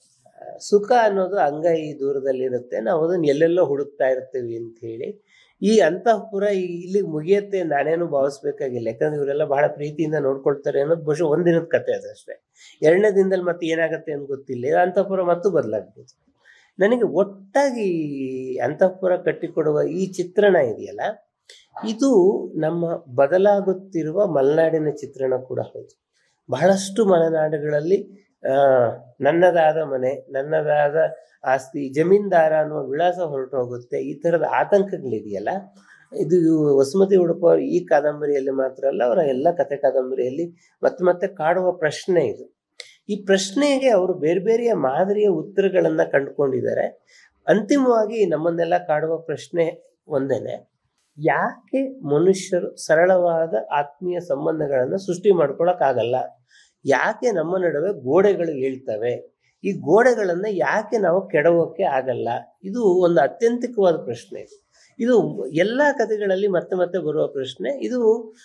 ಸುಖ ಅನ್ನೋದು ಅಂಗೈ ದೂರದಲ್ಲಿರುತ್ತೆ, ನಾವು ಅದನ್ನು ಎಲ್ಲೆಲ್ಲೋ ಹುಡುಕ್ತಾ ಇರ್ತೀವಿ ಅಂತ ಹೇಳಿ. ಈ ಅಂತಃಪುರ ಇಲ್ಲಿ ಮುಗಿಯತ್ತೆ ನಾನೇನು ಭಾವಿಸ್ಬೇಕಾಗಿಲ್ಲ, ಯಾಕಂದ್ರೆ ಇವರೆಲ್ಲ ಬಹಳ ಪ್ರೀತಿಯಿಂದ ನೋಡ್ಕೊಳ್ತಾರೆ ಅನ್ನೋದು ಬಹುಶಃ ಒಂದಿನದ ಕತೆ ಅದಷ್ಟೇ. ಎರಡನೇ ದಿನದಲ್ಲಿ ಮತ್ತೆ ಏನಾಗುತ್ತೆ ಅಂತ ಗೊತ್ತಿಲ್ಲ, ಅಂತಃಪುರ ಮತ್ತು ಬದಲಾಗ್ಬೋದು. ನನಗೆ ಒಟ್ಟಾಗಿ ಅಂತಃಪುರ ಕಟ್ಟಿಕೊಡುವ ಈ ಚಿತ್ರಣ ಇದೆಯಲ್ಲ, ಇದು ನಮ್ಮ ಬದಲಾಗುತ್ತಿರುವ ಮಲೆನಾಡಿನ ಚಿತ್ರಣ ಕೂಡ ಹೌದು. ಬಹಳಷ್ಟು ಮಲೆನಾಡುಗಳಲ್ಲಿ ಆ ನನ್ನದಾದ ಮನೆ, ನನ್ನದಾದ ಆಸ್ತಿ, ಜಮೀನ್ದಾರ ಅನ್ನುವ ವಿಳಾಸ ಹೊರಟು ಹೋಗುತ್ತೆ. ಈ ಥರದ ಆತಂಕಗಳಿದೆಯಲ್ಲ, ಇದು ವಸುಮತಿ ಉಡುಪ ಅವರು ಈ ಕಾದಂಬರಿಯಲ್ಲಿ ಮಾತ್ರ ಅಲ್ಲ, ಅವರ ಎಲ್ಲ ಕಥೆ ಕಾದಂಬರಿಯಲ್ಲಿ ಮತ್ತೆ ಮತ್ತೆ ಕಾಡುವ ಪ್ರಶ್ನೆ ಇದು. ಈ ಪ್ರಶ್ನೆಗೆ ಅವರು ಬೇರೆ ಬೇರೆಯ ಮಾದರಿಯ ಉತ್ತರಗಳನ್ನ ಕಂಡುಕೊಂಡಿದ್ದಾರೆ. ಅಂತಿಮವಾಗಿ ನಮ್ಮನ್ನೆಲ್ಲ ಕಾಡುವ ಪ್ರಶ್ನೆ ಒಂದೇನೆ, ಯಾಕೆ ಮನುಷ್ಯರು ಸರಳವಾದ ಆತ್ಮೀಯ ಸಂಬಂಧಗಳನ್ನು ಸೃಷ್ಟಿ ಮಾಡ್ಕೊಳಕ್ಕಾಗಲ್ಲ? ಯಾಕೆ ನಮ್ಮ ನಡುವೆ ಗೋಡೆಗಳು ಹೇಳ್ತವೆ? ಈ ಗೋಡೆಗಳನ್ನ ಯಾಕೆ ನಾವು ಕೆಡವೋಕೆ ಆಗಲ್ಲ? ಇದು ಒಂದು ಅತ್ಯಂತಿಕವಾದ ಪ್ರಶ್ನೆ. ಇದು ಎಲ್ಲ ಕಥೆಗಳಲ್ಲಿ ಮತ್ತೆ ಮತ್ತೆ ಬರುವ ಪ್ರಶ್ನೆ. ಇದು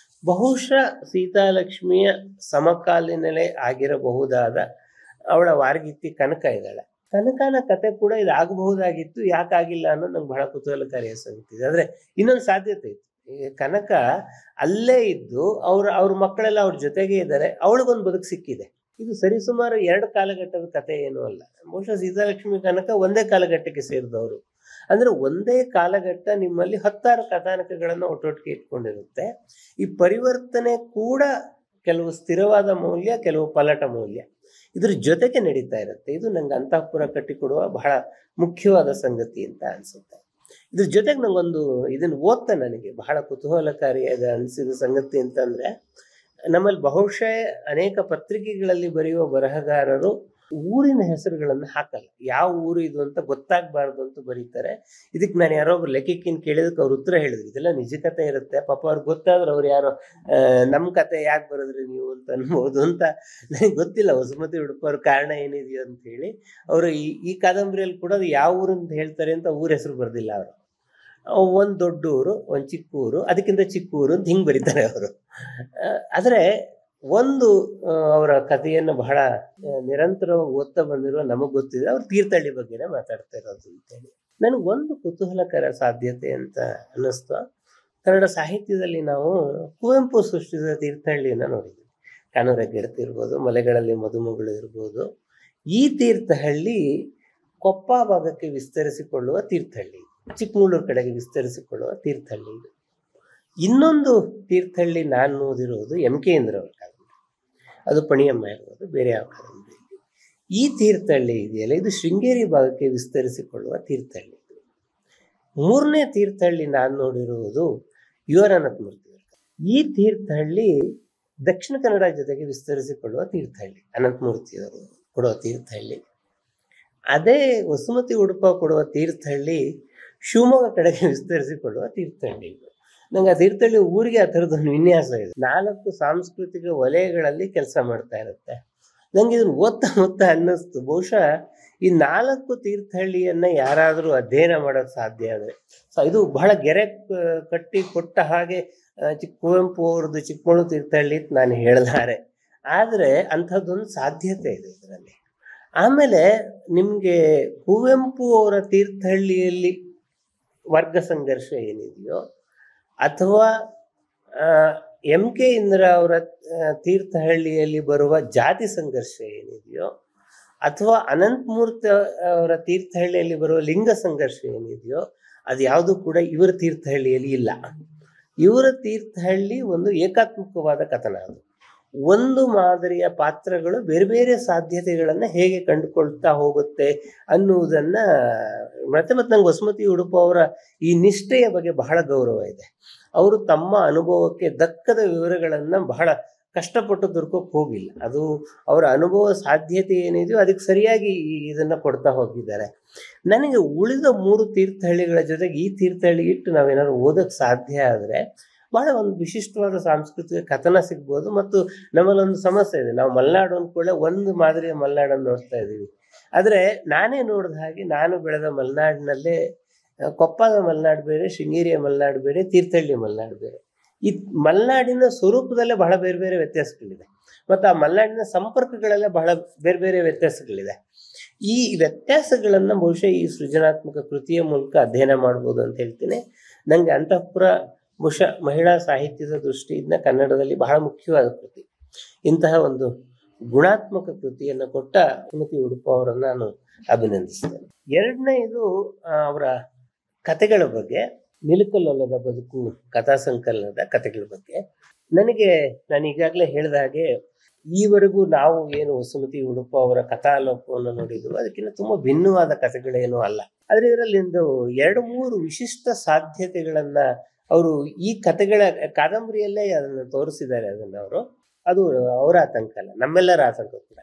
ಬಹುಶಃ ಸೀತಾಲಕ್ಷ್ಮಿಯ ಸಮಕಾಲೀನಲೇ ಆಗಿರಬಹುದಾದ ಅವಳ ವಾರ್ಗಿತ್ತಿ ಕನಕ ಇದ್ದಾಳೆ. ಕನಕನ ಕತೆ ಕೂಡ ಇದು ಆಗಬಹುದಾಗಿತ್ತು, ಯಾಕಾಗಿಲ್ಲ ಅನ್ನೋದು ನಂಗೆ ಬಹಳ ಕುತೂಹಲಕಾರಿಯ ಸಂಗತಿ ಇದೆ. ಆದ್ರೆ ಇನ್ನೊಂದು ಸಾಧ್ಯತೆ ಇತ್ತು. ಕನಕ ಅಲ್ಲೇ ಇದ್ದು ಅವ್ರ ಅವ್ರ ಮಕ್ಕಳೆಲ್ಲ ಅವ್ರ ಜೊತೆಗೆ ಇದ್ದಾರೆ, ಅವಳಿಗೊಂದು ಬದುಕು ಸಿಕ್ಕಿದೆ. ಇದು ಸರಿಸುಮಾರು ಎರಡು ಕಾಲಘಟ್ಟದ ಕತೆ ಏನೂ ಅಲ್ಲ. ಬಹುಶಃ ಸೀತಾಲಕ್ಷ್ಮಿ ಕನಕ ಒಂದೇ ಕಾಲಘಟ್ಟಕ್ಕೆ ಸೇರಿದವರು. ಅಂದ್ರೆ ಒಂದೇ ಕಾಲಘಟ್ಟ ನಿಮ್ಮಲ್ಲಿ ಹತ್ತಾರು ಕಥಾನಕಗಳನ್ನ ಒಟ್ಟೊಟ್ಟಿಗೆ ಇಟ್ಕೊಂಡಿರುತ್ತೆ. ಈ ಪರಿವರ್ತನೆ ಕೂಡ ಕೆಲವು ಸ್ಥಿರವಾದ ಮೌಲ್ಯ, ಕೆಲವು ಪಲಟ ಮೌಲ್ಯ ಇದ್ರ ಜೊತೆಗೆ ನಡೀತಾ ಇರುತ್ತೆ. ಇದು ನಂಗೆ ಅಂತಃಪುರ ಕಟ್ಟಿಕೊಡುವ ಬಹಳ ಮುಖ್ಯವಾದ ಸಂಗತಿ ಅಂತ ಅನ್ಸುತ್ತೆ. ಇದ್ರ ಜೊತೆಗೆ ನಂಗೊಂದು ಇದನ್ನ ಓದ್ತಾ ನನಗೆ ಬಹಳ ಕುತೂಹಲಕಾರಿಯಾದ ಅನಿಸಿದ ಸಂಗತಿ ಅಂತಂದ್ರೆ, ನಮ್ಮಲ್ಲಿ ಬಹುಶಃ ಅನೇಕ ಪತ್ರಿಕೆಗಳಲ್ಲಿ ಬರೆಯುವ ಬರಹಗಾರರು ಊರಿನ ಹೆಸರುಗಳನ್ನ ಹಾಕಲ್ಲ. ಯಾವ ಊರು ಇದು ಅಂತ ಗೊತ್ತಾಗಬಾರ್ದು ಅಂತ ಬರೀತಾರೆ. ಇದಕ್ಕೆ ನಾನು ಯಾರೋ ಒಬ್ರು ಲೆಖಕಿನ ಕೇಳಿದಕ್ಕೆ ಅವ್ರ ಉತ್ತರ ಹೇಳಿದ್ರು, ಇದೆಲ್ಲ ನಿಜ ಕತೆ ಇರುತ್ತೆ, ಪಾಪ ಅವ್ರಿಗೆ ಗೊತ್ತಾದ್ರೆ ಅವ್ರು ಯಾರೋ ನಮ್ಮ ಕತೆ ಯಾಕೆ ಬರೋದ್ರಿ ನೀವು ಅಂತ ಅನ್ಬೋದು ಅಂತ. ನನಗೆ ಗೊತ್ತಿಲ್ಲ ವಸುಮತಿ ಉಡುಪ ಅವ್ರ ಕಾರಣ ಏನಿದೆಯೋ ಅಂತ ಹೇಳಿ. ಅವರು ಈ ಈ ಕಾದಂಬರಿಯಲ್ಲಿ ಕೂಡ ಅದು ಯಾವ ಊರು ಅಂತ ಹೇಳ್ತಾರೆ ಅಂತ ಊರ ಹೆಸರು ಬರ್ದಿಲ್ಲ ಅವರು. ಒಂದು ದೊಡ್ಡ ಊರು, ಒಂದು ಚಿಕ್ಕ ಊರು, ಅದಕ್ಕಿಂತ ಚಿಕ್ಕ ಊರು ಅಂತ ಹಿಂಗೆ ಬರೀತಾರೆ ಅವರು. ಆದರೆ ಒಂದು ಅವರ ಕಥೆಯನ್ನು ಬಹಳ ನಿರಂತರವಾಗಿ ಓದ್ತಾ ಬಂದಿರುವ ನಮಗೆ ಗೊತ್ತಿದೆ, ಅವ್ರು ತೀರ್ಥಹಳ್ಳಿ ಬಗ್ಗೆನೇ ಮಾತಾಡ್ತಾ ಇರೋದು ಅಂತೇಳಿ. ನನಗೆ ಒಂದು ಕುತೂಹಲಕರ ಸಾಧ್ಯತೆ ಅಂತ ಅನ್ನಿಸ್ತು. ಕನ್ನಡ ಸಾಹಿತ್ಯದಲ್ಲಿ ನಾವು ಕುವೆಂಪು ಸೃಷ್ಟಿಸಿದ ತೀರ್ಥಹಳ್ಳಿಯನ್ನು ನೋಡಿದ್ವಿ. ಕಾನೂರ ಗೆಳತಿ ಇರ್ಬೋದು, ಮಲೆಗಳಲ್ಲಿ ಮದುಮಗಳು ಇರ್ಬೋದು. ಈ ತೀರ್ಥಹಳ್ಳಿ ಕೊಪ್ಪ ಭಾಗಕ್ಕೆ ವಿಸ್ತರಿಸಿಕೊಳ್ಳುವ ತೀರ್ಥಹಳ್ಳಿ, ಚಿಕ್ಕಮಗಳೂರು ಕಡೆಗೆ ವಿಸ್ತರಿಸಿಕೊಳ್ಳುವ ತೀರ್ಥಹಳ್ಳಿ. ಇದು ಇನ್ನೊಂದು ತೀರ್ಥಹಳ್ಳಿ ನಾನು ಓದಿರೋದು ಎಂ ಕೆ ಇಂದ್ರ ಅವ್ರ ಕಾದಂಬರಿ, ಅದು ಪಣಿಯಮ್ಮ ಇರ್ಬೋದು, ಬೇರೆ ಯಾವ ಕಾದಂಬರಿ. ಈ ತೀರ್ಥಹಳ್ಳಿ ಇದೆಯಲ್ಲ, ಇದು ಶೃಂಗೇರಿ ಭಾಗಕ್ಕೆ ವಿಸ್ತರಿಸಿಕೊಳ್ಳುವ ತೀರ್ಥಹಳ್ಳಿ. ಮೂರನೇ ತೀರ್ಥಹಳ್ಳಿ ನಾನು ನೋಡಿರುವುದು ಯು ಆರ್ ಅನಂತಮೂರ್ತಿ. ಈ ತೀರ್ಥಹಳ್ಳಿ ದಕ್ಷಿಣ ಕನ್ನಡ ಜೊತೆಗೆ ವಿಸ್ತರಿಸಿಕೊಳ್ಳುವ ತೀರ್ಥಹಳ್ಳಿ, ಅನಂತಮೂರ್ತಿಯವರು ಕೊಡುವ ತೀರ್ಥಹಳ್ಳಿ. ಅದೇ ವಸುಮತಿ ಉಡುಪ ಕೊಡುವ ತೀರ್ಥಹಳ್ಳಿ ಶಿವಮೊಗ್ಗ ಕಡೆಗೆ ವಿಸ್ತರಿಸಿಕೊಳ್ಳುವ ತೀರ್ಥಹಳ್ಳಿ. ನಂಗೆ ಆ ತೀರ್ಥಹಳ್ಳಿ ಊರಿಗೆ ಆ ಥರದೊಂದು ವಿನ್ಯಾಸ ಇದೆ. ನಾಲ್ಕು ಸಾಂಸ್ಕೃತಿಕ ವಲಯಗಳಲ್ಲಿ ಕೆಲಸ ಮಾಡ್ತಾ ಇರುತ್ತೆ. ನಂಗೆ ಇದನ್ನು ಓದ್ತಾ ಓದ್ತಾ ಅನ್ನಿಸ್ತು, ಬಹುಶಃ ಈ ನಾಲ್ಕು ತೀರ್ಥಹಳ್ಳಿಯನ್ನ ಯಾರಾದರೂ ಅಧ್ಯಯನ ಮಾಡೋಕ್ಕೆ ಸಾಧ್ಯ ಆದರೆ, ಸೊ ಇದು ಬಹಳ ಗೆರೆ ಕಟ್ಟಿ ಕೊಟ್ಟ ಹಾಗೆ ಚಿಕ್ಕ ಕುವೆಂಪು ಅವ್ರದ್ದು ಚಿಕ್ಕಮಗಳೂರು ತೀರ್ಥಹಳ್ಳಿ ನಾನು ಹೇಳ್ದಾರೆ. ಆದರೆ ಅಂಥದ್ದೊಂದು ಸಾಧ್ಯತೆ ಇದೆ ಇದರಲ್ಲಿ. ಆಮೇಲೆ ನಿಮಗೆ ಕುವೆಂಪು ಅವರ ತೀರ್ಥಹಳ್ಳಿಯಲ್ಲಿ ವರ್ಗ ಸಂಘರ್ಷ ಏನಿದೆಯೋ, ಅಥವಾ ಎಂ ಕೆ ಇಂದ್ರ ಅವರ ತೀರ್ಥಹಳ್ಳಿಯಲ್ಲಿ ಬರುವ ಜಾತಿ ಸಂಘರ್ಷ ಏನಿದೆಯೋ, ಅಥವಾ ಅನಂತಮೂರ್ತಿ ಅವರ ತೀರ್ಥಹಳ್ಳಿಯಲ್ಲಿ ಬರುವ ಲಿಂಗ ಸಂಘರ್ಷ ಏನಿದೆಯೋ, ಅದು ಯಾವುದು ಕೂಡ ಇವರ ತೀರ್ಥಹಳ್ಳಿಯಲ್ಲಿ ಇಲ್ಲ. ಇವರ ತೀರ್ಥಹಳ್ಳಿ ಒಂದು ಏಕಾತ್ಮಕವಾದ ಕಥನ. ಅದು ಒಂದು ಮಾದರಿಯ ಪಾತ್ರಗಳು ಬೇರೆ ಬೇರೆ ಸಾಧ್ಯತೆಗಳನ್ನ ಹೇಗೆ ಕಂಡುಕೊಳ್ತಾ ಹೋಗುತ್ತೆ ಅನ್ನುವುದನ್ನ ಮತ್ತೆ ಮತ್ತೆ ನಂಗೆ ವಸುಮತಿ ಉಡುಪ ಅವರ ಈ ನಿಷ್ಠೆಯ ಬಗ್ಗೆ ಬಹಳ ಗೌರವ ಇದೆ. ಅವರು ತಮ್ಮ ಅನುಭವಕ್ಕೆ ದಕ್ಕದ ವಿವರಗಳನ್ನ ಬಹಳ ಕಷ್ಟಪಟ್ಟು ದುರ್ಕೋಕ್ ಹೋಗಿಲ್ಲ. ಅದು ಅವರ ಅನುಭವ ಸಾಧ್ಯತೆ ಏನಿದೆಯೋ ಅದಕ್ಕೆ ಸರಿಯಾಗಿ ಇದನ್ನ ಕೊಡ್ತಾ ಹೋಗಿದ್ದಾರೆ. ನನಗೆ ಉಳಿದ ಮೂರು ತೀರ್ಥಹಳ್ಳಿಗಳ ಜೊತೆಗೆ ಈ ತೀರ್ಥಹಳ್ಳಿ ಇಟ್ಟು ನಾವೇನಾದ್ರು ಓದಕ್ಕೆ ಸಾಧ್ಯ ಆದರೆ ಬಹಳ ಒಂದು ವಿಶಿಷ್ಟವಾದ ಸಾಂಸ್ಕೃತಿಕ ಕಥನ ಸಿಗ್ಬೋದು. ಮತ್ತು ನಮ್ಮಲ್ಲೊಂದು ಸಮಸ್ಯೆ ಇದೆ, ನಾವು ಮಲೆನಾಡು ಅಂದ್ಕೊಳ್ಳೆ ಒಂದು ಮಾದರಿಯ ಮಲೆನಾಡನ್ನು ನೋಡ್ತಾ ಇದ್ದೀವಿ. ಆದರೆ ನಾನೇ ನೋಡಿದ ಹಾಗೆ ನಾನು ಬೆಳೆದ ಮಲೆನಾಡಿನಲ್ಲೇ ಕೊಪ್ಪದ ಮಲೆನಾಡು ಬೇರೆ, ಶೃಂಗೇರಿಯ ಮಲೆನಾಡು ಬೇರೆ, ತೀರ್ಥಹಳ್ಳಿ ಮಲೆನಾಡು ಬೇರೆ. ಈ ಮಲೆನಾಡಿನ ಸ್ವರೂಪದಲ್ಲೇ ಬಹಳ ಬೇರೆ ಬೇರೆ ವ್ಯತ್ಯಾಸಗಳಿದೆ ಮತ್ತು ಆ ಮಲೆನಾಡಿನ ಸಂಪರ್ಕಗಳೆಲ್ಲ ಬಹಳ ಬೇರೆ ಬೇರೆ ವ್ಯತ್ಯಾಸಗಳಿದೆ. ಈ ವ್ಯತ್ಯಾಸಗಳನ್ನು ಬಹುಶಃ ಈ ಸೃಜನಾತ್ಮಕ ಕೃತಿಯ ಮೂಲಕ ಅಧ್ಯಯನ ಮಾಡ್ಬೋದು ಅಂತ ಹೇಳ್ತೀನಿ. ನನಗೆ ಅಂತಃಪುರ ಬಹುಶಃ ಮಹಿಳಾ ಸಾಹಿತ್ಯದ ದೃಷ್ಟಿಯಿಂದ ಕನ್ನಡದಲ್ಲಿ ಬಹಳ ಮುಖ್ಯವಾದ ಕೃತಿ. ಇಂತಹ ಒಂದು ಗುಣಾತ್ಮಕ ಕೃತಿಯನ್ನು ಕೊಟ್ಟ ಸುಮತಿ ಉಡುಪ ಅವರನ್ನು ನಾನು ಅಭಿನಂದಿಸ್ತೇನೆ. ಎರಡನೇ ಇದು ಅವರ ಕತೆಗಳ ಬಗ್ಗೆ, ನಿಲುಕಲ್ಲೊಲ್ಲದ ಬದುಕು ಕಥಾ ಸಂಕಲನದ ಕತೆಗಳ ಬಗ್ಗೆ. ನನಗೆ ನಾನು ಈಗಾಗಲೇ ಹೇಳಿದ ಹಾಗೆ ಈವರೆಗೂ ನಾವು ಏನು ಸುಮತಿ ಉಡುಪ ಅವರ ಕಥಾಲೋಕವನ್ನು ನೋಡಿದ್ವು ಅದಕ್ಕಿಂತ ತುಂಬ ಭಿನ್ನವಾದ ಕಥೆಗಳೇನೂ ಅಲ್ಲ. ಆದರೆ ಇದರಲ್ಲಿ ಒಂದು ಎರಡು ಮೂರು ವಿಶಿಷ್ಟ ಸಾಧ್ಯತೆಗಳನ್ನ ಅವರು ಈ ಕಥೆಗಳ ಕಾದಂಬರಿಯಲ್ಲೇ ಅದನ್ನು ತೋರಿಸಿದ್ದಾರೆ. ಅದನ್ನು ಅವರು ಅದು ಅವರ ಆತಂಕ ಅಲ್ಲ, ನಮ್ಮೆಲ್ಲರ ಆತಂಕ ಕೂಡ.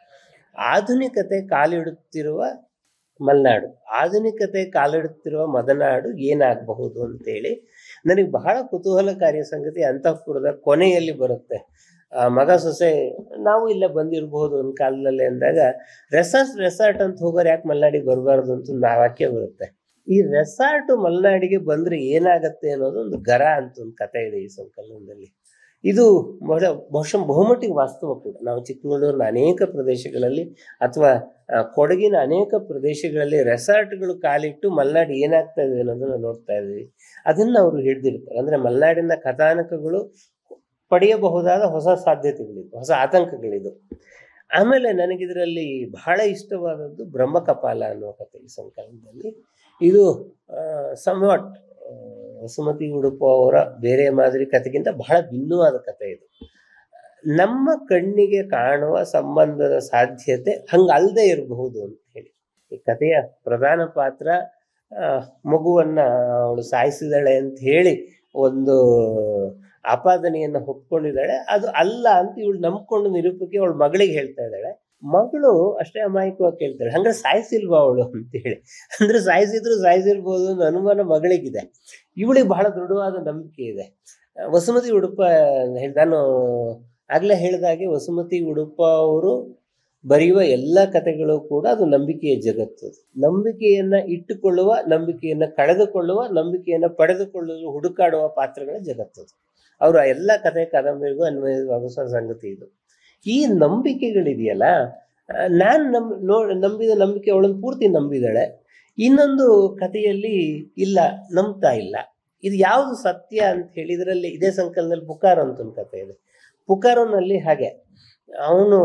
ಆಧುನಿಕತೆ ಕಾಲಿಡುತ್ತಿರುವ ಮಲೆನಾಡು, ಆಧುನಿಕತೆ ಕಾಲಿಡುತ್ತಿರುವ ಮದನಾಡು ಏನಾಗಬಹುದು ಅಂತೇಳಿ ನನಗೆ ಬಹಳ ಕುತೂಹಲಕಾರಿಯ ಸಂಗತಿ ಅಂತಃಪುರದ ಕೊನೆಯಲ್ಲಿ ಬರುತ್ತೆ. ಮಗ ಸೊಸೆ ನಾವು ಇಲ್ಲೇ ಬಂದಿರಬಹುದು ಒಂದು ಕಾಲದಲ್ಲಿ ಅಂದಾಗ ರೆಸಾರ್ಟ್ ರೆಸಾರ್ಟ್ ಅಂತ ಹೋಗೋರು ಯಾಕೆ ಮಲೆನಾಡಿಗೆ ಬರಬಾರ್ದು ಅಂತ ನಾ ವಾಕ್ಯ ಬರುತ್ತೆ. ಈ ರೆಸಾರ್ಟ್ ಮಲೆನಾಡಿಗೆ ಬಂದ್ರೆ ಏನಾಗತ್ತೆ ಅನ್ನೋದು ಒಂದು ಗರ ಅಂತ ಒಂದು ಕಥೆ ಇದೆ ಈ ಸಂಕಲನದಲ್ಲಿ. ಇದು ಬಹಳ ಬಹುಶಃ ಬಹುಮಟ್ಟಿಗೆ ವಾಸ್ತವ ಕೂಡ. ನಾವು ಚಿಕ್ಕಮಗಳೂರಿನ ಅನೇಕ ಪ್ರದೇಶಗಳಲ್ಲಿ ಅಥವಾ ಕೊಡಗಿನ ಅನೇಕ ಪ್ರದೇಶಗಳಲ್ಲಿ ರೆಸಾರ್ಟ್ಗಳು ಕಾಲಿಟ್ಟು ಮಲೆನಾಡು ಏನಾಗ್ತಾ ಇದೆ ಅನ್ನೋದನ್ನ ನೋಡ್ತಾ ಇದ್ದೀವಿ. ಅದನ್ನ ಅವರು ಹಿಡಿದಿರ್ತಾರೆ. ಅಂದ್ರೆ ಮಲೆನಾಡಿನ ಕಥಾನಕಗಳು ಪಡೆಯಬಹುದಾದ ಹೊಸ ಸಾಧ್ಯತೆಗಳಿದು, ಹೊಸ ಆತಂಕಗಳಿದು. ಆಮೇಲೆ ನನಗಿದರಲ್ಲಿ ಬಹಳ ಇಷ್ಟವಾದದ್ದು ಬ್ರಹ್ಮಕಪಾಲ ಅನ್ನೋ ಕಥೆ ಈ ಸಂಕಲನದಲ್ಲಿ. ಇದು ಸಮ್ವಾಟ್ ಸುಮತಿ ಉಡುಪ ಅವರ ಬೇರೆ ಮಾದರಿ ಕಥೆಗಿಂತ ಬಹಳ ಭಿನ್ನವಾದ ಕಥೆ ಇದು. ನಮ್ಮ ಕಣ್ಣಿಗೆ ಕಾಣುವ ಸಂಬಂಧದ ಸಾಧ್ಯತೆ ಹಂಗಲ್ಲದೆ ಇರಬಹುದು ಅಂತ ಹೇಳಿ. ಈ ಕಥೆಯ ಪ್ರಧಾನ ಪಾತ್ರ ಮಗುವನ್ನ ಅವಳು ಸಾಯಿಸಿದಾಳೆ ಅಂತ ಹೇಳಿ ಒಂದು ಆಪಾದನೆಯನ್ನು ಒಪ್ಕೊಂಡಿದ್ದಾಳೆ. ಅದು ಅಲ್ಲ ಅಂತ ಇವಳು ನಂಬ್ಕೊಂಡು ನಿರೂಪಕ್ಕೆ ಅವಳ ಮಗಳಿಗೆ ಹೇಳ್ತಾ ಇದ್ದಾಳೆ. ಮಗಳು ಅಷ್ಟೇ ಅಮಾಯಕವಾಗಿ ಕೇಳ್ತಾಳೆ, ಹಂಗಾರೆ ಸಾಯಿಸಿಲ್ವಾ ಅವಳು ಅಂತೇಳಿ. ಅಂದ್ರೆ ಸಾಯಿಸಿದ್ರು ಸಾಯಿಸಿರ್ಬೋದು ಅನ್ನೋ ಅನುಮಾನ ಮಗಳಿಗಿದೆ. ಇವಳಿಗೆ ಬಹಳ ದೃಢವಾದ ನಂಬಿಕೆ ಇದೆ. ವಸುಮತಿ ಉಡುಪ ನಾನು ಆಗ್ಲೇ ಹೇಳಿದಾಗೆ ವಸುಮತಿ ಉಡುಪ ಅವರು ಬರೆಯುವ ಎಲ್ಲ ಕಥೆಗಳು ಕೂಡ ಅದು ನಂಬಿಕೆಯ ಜಗತ್ತು. ನಂಬಿಕೆಯನ್ನ ಇಟ್ಟುಕೊಳ್ಳುವ, ನಂಬಿಕೆಯನ್ನ ಕಳೆದುಕೊಳ್ಳುವ, ನಂಬಿಕೆಯನ್ನ ಪಡೆದುಕೊಳ್ಳಲು ಹುಡುಕಾಡುವ ಪಾತ್ರಗಳ ಜಗತ್ತು. ಅವರು ಎಲ್ಲ ಕಥೆ ಕಾದಂಬರಿಗೂ ಅನ್ವಯವಾಗುವ ಸಂಗತಿ ಇದು. ಈ ನಂಬಿಕೆಗಳಿದೆಯಲ್ಲ, ನಾನು ನಮ್ ನೋ ನಂಬಿದ ನಂಬಿಕೆ ಅವಳನ್ನು ಪೂರ್ತಿ ನಂಬಿದಾಳೆ. ಇನ್ನೊಂದು ಕಥೆಯಲ್ಲಿ ಇಲ್ಲ, ನಂಬ್ತಾ ಇಲ್ಲ. ಇದು ಯಾವುದು ಸತ್ಯ ಅಂತ ಹೇಳಿದ್ರಲ್ಲಿ ಇದೇ ಸಂಕಲನದಲ್ಲಿ ಪುಕಾರ್ ಅಂತ ಒಂದು ಕಥೆ ಇದೆ. ಪುಕಾರನಲ್ಲಿ ಹಾಗೆ ಅವನು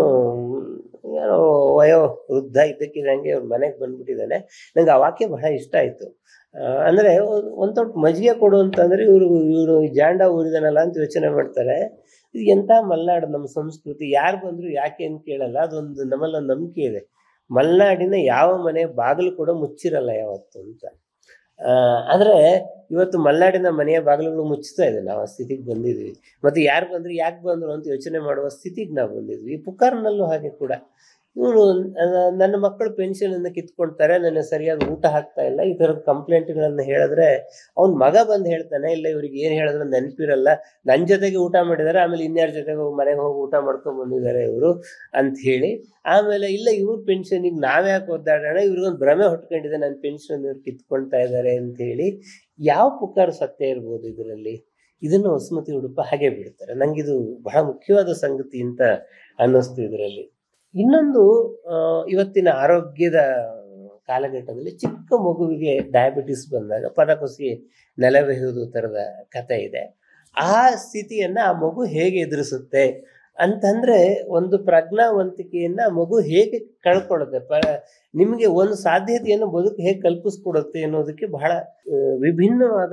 ಏನೋ ವಯೋ ವೃದ್ಧ ಇದ್ದಕ್ಕಿದ್ದಂಗೆ ಅವ್ರ ಮನೆಗೆ ಬಂದ್ಬಿಟ್ಟಿದ್ದಾನೆ. ನಂಗೆ ಆ ವಾಕ್ಯ ಬಹಳ ಇಷ್ಟ ಆಯ್ತು. ಅಂದ್ರೆ ಒಂದ್ ತೊಟ್ಟು ಮಜ್ಜಿಗೆ ಕೊಡು ಅಂತಂದ್ರೆ ಇವರು ಇವರು ಜಾಂಡ ಊರಿದಾನಲ್ಲ ಅಂತ ಯೋಚನೆ ಮಾಡ್ತಾರೆ. ಇದು ಎಂಥ ಮಲೆನಾಡು, ನಮ್ಮ ಸಂಸ್ಕೃತಿ, ಯಾರು ಬಂದ್ರು ಯಾಕೆ ಅಂತ ಕೇಳಲ್ಲ. ಅದೊಂದು ನಮ್ಮಲ್ಲೊಂದು ನಂಬಿಕೆ ಇದೆ, ಮಲೆನಾಡಿನ ಯಾವ ಮನೆ ಬಾಗಿಲು ಕೂಡ ಮುಚ್ಚಿರಲ್ಲ ಯಾವತ್ತು ಅಂತ. ಆ ಆದ್ರೆ ಇವತ್ತು ಮಲೆನಾಡಿನ ಮನೆಯ ಬಾಗಿಲುಗಳು ಮುಚ್ಚುತ್ತಾ ಇದೆ. ನಾವು ಆ ಸ್ಥಿತಿಗೆ ಬಂದಿದ್ವಿ. ಮತ್ತೆ ಯಾರು ಬಂದ್ರು ಯಾಕೆ ಬಂದ್ರು ಅಂತ ಯೋಚನೆ ಮಾಡುವ ಸ್ಥಿತಿಗೆ ನಾವು ಬಂದಿದ್ವಿ. ಈ ಪುಕಾರ್ನಲ್ಲೂ ಹಾಗೆ ಕೂಡ ಇವನು ನನ್ನ ಮಕ್ಕಳು ಪೆನ್ಷನ್ ಅನ್ನು ಕಿತ್ಕೊಳ್ತಾರೆ, ನನಗೆ ಸರಿಯಾದ ಊಟ ಹಾಕ್ತಾ ಇಲ್ಲ, ಈ ಥರದ ಕಂಪ್ಲೇಂಟ್ಗಳನ್ನ ಹೇಳಿದ್ರೆ ಅವ್ನ ಮಗ ಬಂದು ಹೇಳ್ತಾನೆ, ಇಲ್ಲ ಇವ್ರಿಗೆ ಏನು ಹೇಳಿದ್ರೆ ನೆನಪಿರಲ್ಲ, ನನ್ನ ಜೊತೆಗೆ ಊಟ ಮಾಡಿದ್ದಾರೆ, ಆಮೇಲೆ ಇನ್ಯಾರ ಜೊತೆಗೆ ಮನೆಗೆ ಹೋಗಿ ಊಟ ಮಾಡ್ಕೊಂಡು ಬಂದಿದ್ದಾರೆ ಇವರು ಅಂತ ಹೇಳಿ. ಆಮೇಲೆ ಇಲ್ಲ ಇವ್ರ ಪೆನ್ಷನಿಗೆ ನಾವ್ಯಾಕೆ ಒದ್ದಾಡೋಣ, ಇವ್ರಿಗೊಂದು ಭ್ರಮೆ ಹೊಟ್ಕೊಂಡಿದೆ, ನನ್ನ ಪೆನ್ಷನ್ ಇವ್ರು ಕಿತ್ಕೊಳ್ತಾ ಇದ್ದಾರೆ ಅಂತ ಹೇಳಿ. ಯಾವ ಪುಕಾರು ಸತ್ಯ ಇರ್ಬೋದು ಇದರಲ್ಲಿ? ಇದನ್ನು ವಸುಮತಿ ಉಡುಪ ಹಾಗೆ ಬಿಡ್ತಾರೆ. ನಂಗಿದು ಬಹಳ ಮುಖ್ಯವಾದ ಸಂಗತಿ ಅಂತ ಅನ್ನಿಸ್ತು ಇದರಲ್ಲಿ. ಇನ್ನೊಂದು, ಇವತ್ತಿನ ಆರೋಗ್ಯದ ಕಾಲಘಟ್ಟದಲ್ಲಿ ಚಿಕ್ಕ ಮಗುವಿಗೆ ಡಯಾಬಿಟಿಸ್ ಬಂದಾಗ ಪದಕೊಸಿ ನೆಲವೆಹುದು ಥರದ ಕಥೆ ಇದೆ. ಆ ಸ್ಥಿತಿಯನ್ನ ಆ ಮಗು ಹೇಗೆ ಎದುರಿಸುತ್ತೆ ಅಂತಂದ್ರೆ, ಒಂದು ಪ್ರಜ್ಞಾವಂತಿಕೆಯನ್ನ ಮಗು ಹೇಗೆ ಕಳ್ಕೊಳ್ಳುತ್ತೆ, ಪ ನಿಮಗೆ ಒಂದು ಸಾಧ್ಯತೆಯನ್ನು ಬದುಕು ಹೇಗೆ ಕಲ್ಪಿಸ್ಕೊಡುತ್ತೆ ಅನ್ನೋದಕ್ಕೆ ಬಹಳ ವಿಭಿನ್ನವಾದ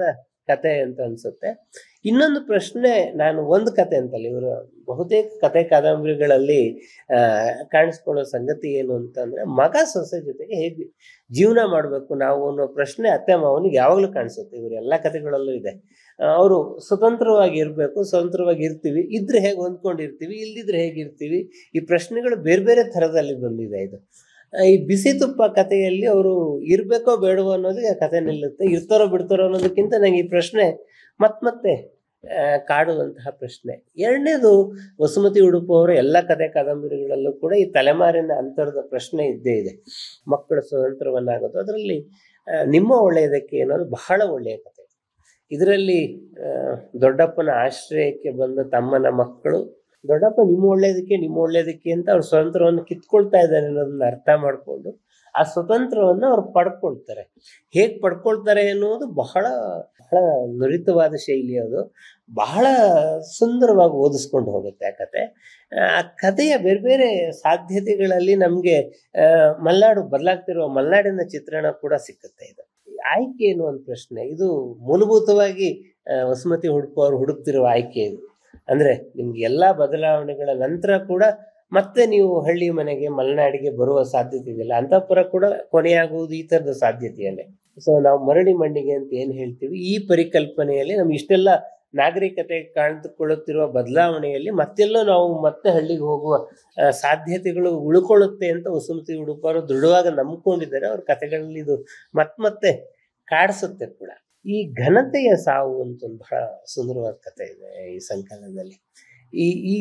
ಕತೆ ಅಂತ ಅನ್ಸುತ್ತೆ. ಇನ್ನೊಂದು ಪ್ರಶ್ನೆ, ನಾನು ಒಂದು ಕತೆ ಅಂತಲ್ಲ, ಇವರು ಬಹುತೇಕ ಕತೆ ಕಾದಂಬರಿಗಳಲ್ಲಿ ಆ ಕಾಣಿಸ್ಕೊಳ್ಳೋ ಸಂಗತಿ ಏನು ಅಂತಂದ್ರೆ, ಮಗ ಸೊಸೆ ಜೊತೆಗೆ ಹೇಗೆ ಜೀವನ ಮಾಡಬೇಕು ನಾವು ಅನ್ನೋ ಪ್ರಶ್ನೆ ಅತ್ತೆ ಮಾವನಿಗೆ ಯಾವಾಗಲೂ ಕಾಣಿಸುತ್ತೆ. ಇವರು ಎಲ್ಲ ಕತೆಗಳಲ್ಲೂ ಇದೆ. ಅವರು ಸ್ವತಂತ್ರವಾಗಿ ಇರಬೇಕು, ಸ್ವತಂತ್ರವಾಗಿ ಇರ್ತೀವಿ, ಇದ್ರೆ ಹೇಗೆ ಹೊಂದ್ಕೊಂಡಿರ್ತೀವಿ, ಇಲ್ದಿದ್ರೆ ಹೇಗಿರ್ತೀವಿ, ಈ ಪ್ರಶ್ನೆಗಳು ಬೇರೆ ಬೇರೆ ಥರದಲ್ಲಿ ಬಂದಿದೆ. ಇದು ಈ ಬಿಸಿ ತುಪ್ಪ ಕಥೆಯಲ್ಲಿ ಅವರು ಇರ್ಬೇಕೋ ಬೇಡವೋ ಅನ್ನೋದಕ್ಕೆ ಕತೆ ನಿಲ್ಲುತ್ತೆ. ಇರ್ತಾರೋ ಬಿಡ್ತಾರೋ ಅನ್ನೋದಕ್ಕಿಂತ ನಂಗೆ ಈ ಪ್ರಶ್ನೆ ಮತ್ ಮತ್ತೆ ಕಾಡುವಂತಹ ಪ್ರಶ್ನೆ. ಎರಡನೇದು, ವಸುಮತಿ ಉಡುಪು ಅವರ ಎಲ್ಲ ಕಥೆ ಕಾದಂಬರಿಗಳಲ್ಲೂ ಕೂಡ ಈ ತಲೆಮಾರಿನ ಅಂತರದ ಪ್ರಶ್ನೆ ಇದ್ದೇ ಇದೆ. ಮಕ್ಕಳು ಸ್ವತಂತ್ರವನ್ನಾಗೋದು, ಅದರಲ್ಲಿ ನಿಮ್ಮ ಒಳ್ಳೆಯದಕ್ಕೆ ಅನ್ನೋದು ಬಹಳ ಒಳ್ಳೆಯ ಕಥೆ. ಇದರಲ್ಲಿ ದೊಡ್ಡಪ್ಪನ ಆಶ್ರಯಕ್ಕೆ ಬಂದ ತಮ್ಮನ ಮಕ್ಕಳು, ದೊಡ್ಡಪ್ಪ ನಿಮ್ಮ ಒಳ್ಳೇದಕ್ಕೆ ನಿಮ್ಮ ಒಳ್ಳೇದಕ್ಕೆ ಅಂತ ಅವ್ರ ಸ್ವತಂತ್ರವನ್ನು ಕಿತ್ಕೊಳ್ತಾ ಇದ್ದಾರೆ ಅನ್ನೋದನ್ನ ಅರ್ಥ ಮಾಡಿಕೊಂಡು ಆ ಸ್ವತಂತ್ರವನ್ನು ಅವ್ರು ಪಡ್ಕೊಳ್ತಾರೆ. ಹೇಗೆ ಪಡ್ಕೊಳ್ತಾರೆ ಅನ್ನೋದು ಬಹಳ ಬಹಳ ನುರಿತವಾದ ಶೈಲಿ. ಅದು ಬಹಳ ಸುಂದರವಾಗಿ ಓದಿಸ್ಕೊಂಡು ಹೋಗುತ್ತೆ ಆ ಕತೆ. ಆ ಕಥೆಯ ಬೇರೆ ಬೇರೆ ಸಾಧ್ಯತೆಗಳಲ್ಲಿ ನಮಗೆ ಮಲೆನಾಡು ಬದಲಾಗ್ತಿರುವ ಮಲೆನಾಡಿನ ಚಿತ್ರಣ ಕೂಡ ಸಿಕ್ಕುತ್ತೆ. ಇದು ಆಯ್ಕೆ ಏನು ಅಂತ ಪ್ರಶ್ನೆ, ಇದು ಮೂಲಭೂತವಾಗಿ ವಸುಮತಿ ಉಡುಪು ಅವರು ಹುಡುಕ್ತಿರುವ ಆಯ್ಕೆ. ಇದು ಅಂದ್ರೆ ನಿಮ್ಗೆ ಎಲ್ಲಾ ಬದಲಾವಣೆಗಳ ನಂತರ ಕೂಡ ಮತ್ತೆ ನೀವು ಹಳ್ಳಿ ಮನೆಗೆ ಮಲೆನಾಡಿಗೆ ಬರುವ ಸಾಧ್ಯತೆ ಇದೆಯಲ್ಲ, ಅಂತಃಪುರ ಕೂಡ ಕೊನೆಯಾಗುವುದು ಈ ತರದ ಸಾಧ್ಯತೆಯಲ್ಲೇ. ಸೊ ನಾವು ಮರಳಿ ಮಣ್ಣಿಗೆ ಅಂತ ಏನ್ ಹೇಳ್ತೀವಿ, ಈ ಪರಿಕಲ್ಪನೆಯಲ್ಲಿ ನಮ್ಗೆ ಇಷ್ಟೆಲ್ಲ ನಾಗರಿಕತೆ ಕಾಣಿದುಕೊಳ್ಳುತ್ತಿರುವ ಬದಲಾವಣೆಯಲ್ಲಿ ಮತ್ತೆಲ್ಲೋ ನಾವು ಮತ್ತೆ ಹಳ್ಳಿಗೆ ಹೋಗುವ ಸಾಧ್ಯತೆಗಳು ಉಳ್ಕೊಳ್ಳುತ್ತೆ ಅಂತ ವಸುಮತಿ ಉಡುಪು ಅವರು ದೃಢವಾಗಿ ನಂಬ್ಕೊಂಡಿದ್ದಾರೆ. ಅವ್ರ ಕಥೆಗಳಲ್ಲಿ ಇದು ಮತ್ ಮತ್ತೆ ಕಾಡಿಸುತ್ತೆ ಕೂಡ. ಈ ಘನತೆಯ ಸಾವು ಅಂತ ಒಂದು ಬಹಳ ಸುಂದರವಾದ ಕಥೆ ಇದೆ ಈ ಸಂಕಲನದಲ್ಲಿ. ಈ ಈ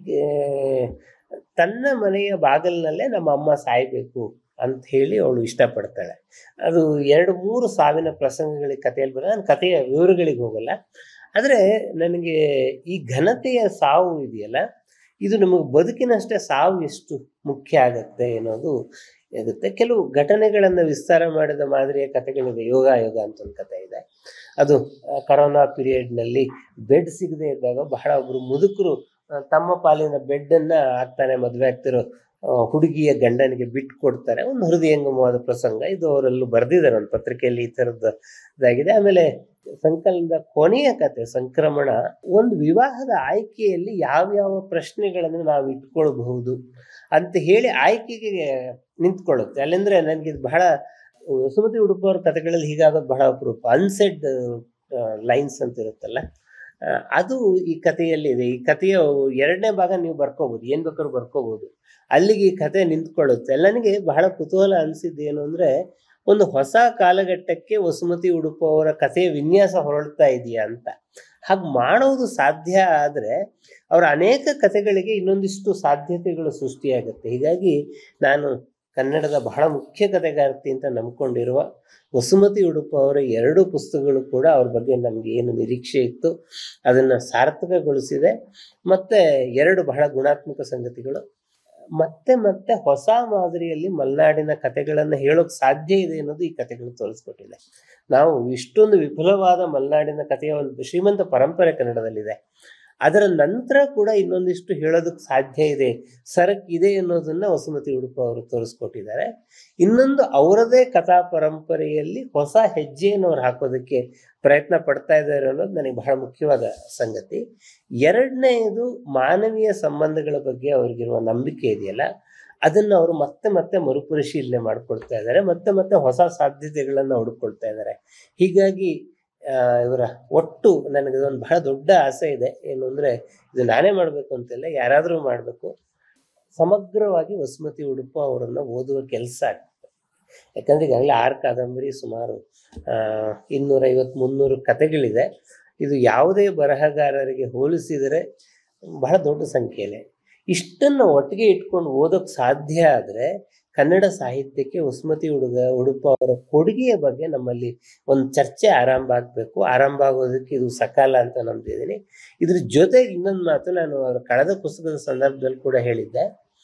ತನ್ನ ಮನೆಯ ಬಾಗಿಲಿನಲ್ಲೇ ನಮ್ಮ ಅಮ್ಮ ಸಾಯ್ಬೇಕು ಅಂತ ಹೇಳಿ ಅವಳು ಇಷ್ಟಪಡ್ತಾಳೆ. ಅದು ಎರಡು ಮೂರು ಸಾವಿನ ಪ್ರಸಂಗಗಳಿಗೆ ಕಥೆಯಲ್ಲಿ ಬರ, ನಾನು ಕಥೆಯ ವಿವರಗಳಿಗೆ ಹೋಗಲ್ಲ. ಆದರೆ ನನಗೆ ಈ ಘನತೆಯ ಸಾವು ಇದೆಯಲ್ಲ, ಇದು ನಮಗೆ ಬದುಕಿನಷ್ಟೇ ಸಾವು ಎಷ್ಟು ಮುಖ್ಯ ಆಗತ್ತೆ ಅನ್ನೋದು ಇರುತ್ತೆ. ಕೆಲವು ಘಟನೆಗಳನ್ನು ವಿಸ್ತಾರ ಮಾಡಿದ ಮಾದರಿಯ ಕಥೆಗಳಿದೆ. ಯೋಗ ಯೋಗ ಅಂತ ಒಂದು ಕಥೆ ಇದೆ. ಅದು ಕರೋನಾ ಪೀರಿಯಡ್ನಲ್ಲಿ ಬೆಡ್ ಸಿಗದೆ ಇದ್ದಾಗ ಬಹಳ ಒಬ್ರು ಮುದುಕರು ತಮ್ಮ ಪಾಲಿನ ಬೆಡ್ಡನ್ನ ಆಗ್ತಾನೆ ಮದುವೆ ಆಗ್ತಿರೋ ಹುಡುಗಿಯ ಗಂಡನಿಗೆ ಬಿಟ್ಟು ಕೊಡ್ತಾರೆ. ಒಂದು ಹೃದಯಂಗಮವಾದ ಪ್ರಸಂಗ. ಇದು ಅವರಲ್ಲೂ ಬರೆದಿದ್ದಾರೆ ಒಂದು ಪತ್ರಿಕೆಯಲ್ಲಿ, ಈ ಥರದ್ದಾಗಿದೆ. ಆಮೇಲೆ ಸಂಕಲನದ ಕೊನೆಯ ಕತೆ ಸಂಕ್ರಮಣ, ಒಂದು ವಿವಾಹದ ಆಯ್ಕೆಯಲ್ಲಿ ಯಾವ್ಯಾವ ಪ್ರಶ್ನೆಗಳನ್ನು ನಾವು ಇಟ್ಕೊಳ್ಬಹುದು ಅಂತ ಹೇಳಿ ಆಯ್ಕೆಗೆ ನಿಂತ್ಕೊಳ್ಳುತ್ತೆ. ಅಲ್ಲಂದ್ರೆ ನನಗೆ ಇದು ಬಹಳ, ವಸುಮತಿ ಉಡುಪು ಅವ್ರ ಕಥೆಗಳಲ್ಲಿ ಹೀಗಾಗೋದು ಬಹಳ ಅಪರೂಪ. ಅನ್ಸೆಡ್ ಲೈನ್ಸ್ ಅಂತ ಇರುತ್ತಲ್ಲ, ಅದು ಈ ಕಥೆಯಲ್ಲಿ ಇದೆ. ಈ ಕಥೆಯ ಎರಡನೇ ಭಾಗ ನೀವು ಬರ್ಕೋಬಹುದು, ಏನ್ ಬೇಕಾದ್ರೂ ಬರ್ಕೋಬಹುದು. ಅಲ್ಲಿಗೆ ಈ ಕಥೆ ನಿಂತ್ಕೊಳ್ಳುತ್ತೆ. ನನಗೆ ಬಹಳ ಕುತೂಹಲ ಅನಿಸಿದ್ದು ಏನು ಅಂದ್ರೆ, ಒಂದು ಹೊಸ ಕಾಲಘಟ್ಟಕ್ಕೆ ವಸುಮತಿ ಉಡುಪು ಅವರ ಕಥೆಯ ವಿನ್ಯಾಸ ಹೊರಳ್ತಾ ಇದೆಯಾ ಅಂತ. ಹಾಗೆ ಮಾಡೋದು ಸಾಧ್ಯ ಆದರೆ ಅವರ ಅನೇಕ ಕಥೆಗಳಿಗೆ ಇನ್ನೊಂದಿಷ್ಟು ಸಾಧ್ಯತೆಗಳು ಸೃಷ್ಟಿಯಾಗುತ್ತೆ. ಹೀಗಾಗಿ ನಾನು ಕನ್ನಡದ ಬಹಳ ಮುಖ್ಯ ಕಥೆಗಾರ್ತಿ ಅಂತ ನಂಬ್ಕೊಂಡಿರುವ ವಸುಮತಿ ಉಡುಪು ಅವರ ಎರಡು ಪುಸ್ತಕಗಳು ಕೂಡ ಅವ್ರ ಬಗ್ಗೆ ನಮ್ಗೆ ಏನು ನಿರೀಕ್ಷೆ ಇತ್ತು ಅದನ್ನ ಸಾರ್ಥಕಗೊಳಿಸಿದೆ. ಮತ್ತೆ ಎರಡು ಬಹಳ ಗುಣಾತ್ಮಕ ಸಂಗತಿಗಳು, ಮತ್ತೆ ಮತ್ತೆ ಹೊಸ ಮಾದರಿಯಲ್ಲಿ ಮಲೆನಾಡಿನ ಕಥೆಗಳನ್ನು ಹೇಳೋಕ್ ಸಾಧ್ಯ ಇದೆ ಅನ್ನೋದು ಈ ಕಥೆಗಳು ತೋರಿಸ್ಕೊಟ್ಟಿದೆ. ನಾವು ಇಷ್ಟೊಂದು ವಿಪುಲವಾದ ಮಲೆನಾಡಿನ ಕಥೆಯ ಒಂದು ಶ್ರೀಮಂತ ಪರಂಪರೆ ಕನ್ನಡದಲ್ಲಿದೆ. ಅದರ ನಂತರ ಕೂಡ ಇನ್ನೊಂದಿಷ್ಟು ಹೇಳೋದಕ್ಕೆ ಸಾಧ್ಯ ಇದೆ, ಸರಕ್ ಇದೆ ಅನ್ನೋದನ್ನ ವಸುಮತಿ ಉಡುಪು ಅವರು ತೋರಿಸ್ಕೊಟ್ಟಿದ್ದಾರೆ. ಇನ್ನೊಂದು ಅವರದೇ ಕಥಾ ಪರಂಪರೆಯಲ್ಲಿ ಹೊಸ ಹೆಜ್ಜೆಯನ್ನು ಅವ್ರು ಹಾಕೋದಕ್ಕೆ ಪ್ರಯತ್ನ ಪಡ್ತಾ ಇದ್ದಾರೆ ಅನ್ನೋದು ನನಗೆ ಬಹಳ ಮುಖ್ಯವಾದ ಸಂಗತಿ. ಎರಡನೇದು, ಮಾನವೀಯ ಸಂಬಂಧಗಳ ಬಗ್ಗೆ ಅವ್ರಿಗಿರುವ ನಂಬಿಕೆ ಇದೆಯಲ್ಲ, ಅದನ್ನು ಅವರು ಮತ್ತೆ ಮತ್ತೆ ಮರುಪರಿಶೀಲನೆ ಮಾಡ್ಕೊಳ್ತಾ ಇದ್ದಾರೆ, ಮತ್ತೆ ಮತ್ತೆ ಹೊಸ ಸಾಧ್ಯತೆಗಳನ್ನು ಹುಡುಕೊಳ್ತಾ ಇದ್ದಾರೆ. ಹೀಗಾಗಿ ಇವರ ಒಟ್ಟು ನನಗೆ ಒಂದು ಬಹಳ ದೊಡ್ಡ ಆಸೆ ಇದೆ. ಏನು ಅಂದ್ರೆ, ಇದು ನಾನೇ ಮಾಡ್ಬೇಕು ಅಂತಿಲ್ಲ, ಯಾರಾದ್ರೂ ಮಾಡ್ಬೇಕು. ಸಮಗ್ರವಾಗಿ ವಸುಮತಿ ಉಡುಪು ಅವರನ್ನ ಓದುವ ಕೆಲಸ ಆಗ್ತದೆ. ಯಾಕಂದ್ರೆ ಈಗಾಗಲೇ ಆರು ಕಾದಂಬರಿ, ಸುಮಾರು ಆ ಇನ್ನೂರ ಐವತ್ ಮುನ್ನೂರು ಕಥೆಗಳಿದೆ. ಇದು ಯಾವುದೇ ಬರಹಗಾರರಿಗೆ ಹೋಲಿಸಿದರೆ ಬಹಳ ದೊಡ್ಡ ಸಂಖ್ಯೆಯೇ. ಇಷ್ಟನ್ನು ಒಟ್ಟಿಗೆ ಇಟ್ಕೊಂಡು ಓದೋಕ್ ಸಾಧ್ಯ ಆದ್ರೆ ಕನ್ನಡ ಸಾಹಿತ್ಯಕ್ಕೆ ವಸುಮತಿ ಹುಡುಗ ಉಡುಪು ಅವರ ಕೊಡುಗೆಯ ಬಗ್ಗೆ ನಮ್ಮಲ್ಲಿ ಒಂದು ಚರ್ಚೆ ಆರಂಭ ಆಗಬೇಕು. ಆರಂಭ ಆಗೋದಕ್ಕೆ ಇದು ಸಕಾಲ ಅಂತ ನಂಬಿದ್ದೀನಿ. ಇದ್ರ ಜೊತೆಗೆ ಇನ್ನೊಂದು ಮಾತು, ನಾನು ಅವರ ಕಳೆದ ಪುಸ್ತಕದ ಸಂದರ್ಭದಲ್ಲಿ ಕೂಡ ಹೇಳಿದ್ದೆ,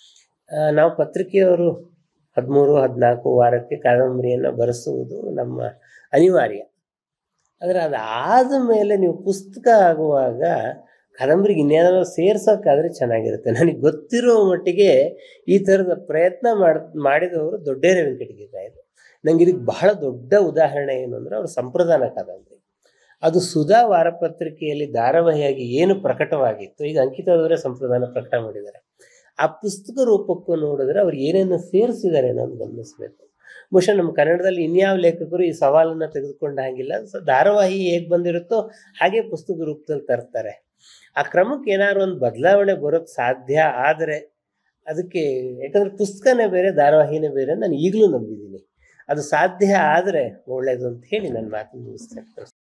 ನಾವು ಪತ್ರಿಕೆಯವರು ಹದಿಮೂರು ಹದಿನಾಲ್ಕು ವಾರಕ್ಕೆ ಕಾದಂಬರಿಯನ್ನು ಬರೆಸುವುದು ನಮ್ಮ ಅನಿವಾರ್ಯ. ಆದರೆ ಅದಾದ ಮೇಲೆ ನೀವು ಪುಸ್ತಕ ಆಗುವಾಗ ಕಾದಂಬರಿಗೆ ಇನ್ನೇನಾದ್ರು ಸೇರ್ಸೋಕ್ಕಾದ್ರೆ ಚೆನ್ನಾಗಿರುತ್ತೆ. ನನಗೆ ಗೊತ್ತಿರೋ ಮಟ್ಟಿಗೆ ಈ ಥರದ ಪ್ರಯತ್ನ ಮಾಡ್ ಮಾಡಿದವರು ದೊಡ್ಡೇರ ವೆಂಕಟಗಿರಿರಾಯರು. ನಂಗೆ ಇದಕ್ಕೆ ಬಹಳ ದೊಡ್ಡ ಉದಾಹರಣೆ ಏನು ಅಂದರೆ, ಅವರು ಸಂಪ್ರದಾನ ಕಾದಂಬರಿ ಅದು ಸುಧಾ ವಾರಪತ್ರಿಕೆಯಲ್ಲಿ ಧಾರಾವಾಹಿಯಾಗಿ ಏನು ಪ್ರಕಟವಾಗಿತ್ತು, ಈಗ ಅಂಕಿತದವರೇ ಸಂಪ್ರದಾಯನ ಪ್ರಕಟ ಮಾಡಿದ್ದಾರೆ. ಆ ಪುಸ್ತಕ ರೂಪಕ್ಕೂ ನೋಡಿದ್ರೆ ಅವ್ರು ಏನೇನು ಸೇರಿಸಿದ್ದಾರೆ ಅನ್ನೋದು ಗಮನಿಸಬೇಕು. ಬಹುಶಃ ನಮ್ಮ ಕನ್ನಡದಲ್ಲಿ ಇನ್ಯಾವ ಲೇಖಕರು ಈ ಸವಾಲನ್ನು ತೆಗೆದುಕೊಂಡ ಹಾಗಿಲ್ಲ. ಸೊ ಧಾರಾವಾಹಿ ಹೇಗೆ ಬಂದಿರುತ್ತೋ ಹಾಗೆ ಪುಸ್ತಕ ರೂಪದಲ್ಲಿ ತರ್ತಾರೆ. ಆ ಕ್ರಮಕ್ಕೆ ಏನಾದ್ರು ಒಂದು ಬದಲಾವಣೆ ಬರೋಕ್ಕೆ ಸಾಧ್ಯ ಆದರೆ ಅದಕ್ಕೆ, ಯಾಕಂದರೆ ಪುಸ್ತಕನೇ ಬೇರೆ ಧಾರಾವಾಹಿನೇ ಬೇರೆ ನಾನು ಈಗಲೂ ನಂಬಿದ್ದೀನಿ. ಅದು ಸಾಧ್ಯ ಆದರೆ ಒಳ್ಳೆಯದು ಅಂತ ಹೇಳಿ ನನ್ನ ಮಾತನ್ನು ಮುಗಿಸ್ತೇನೆ.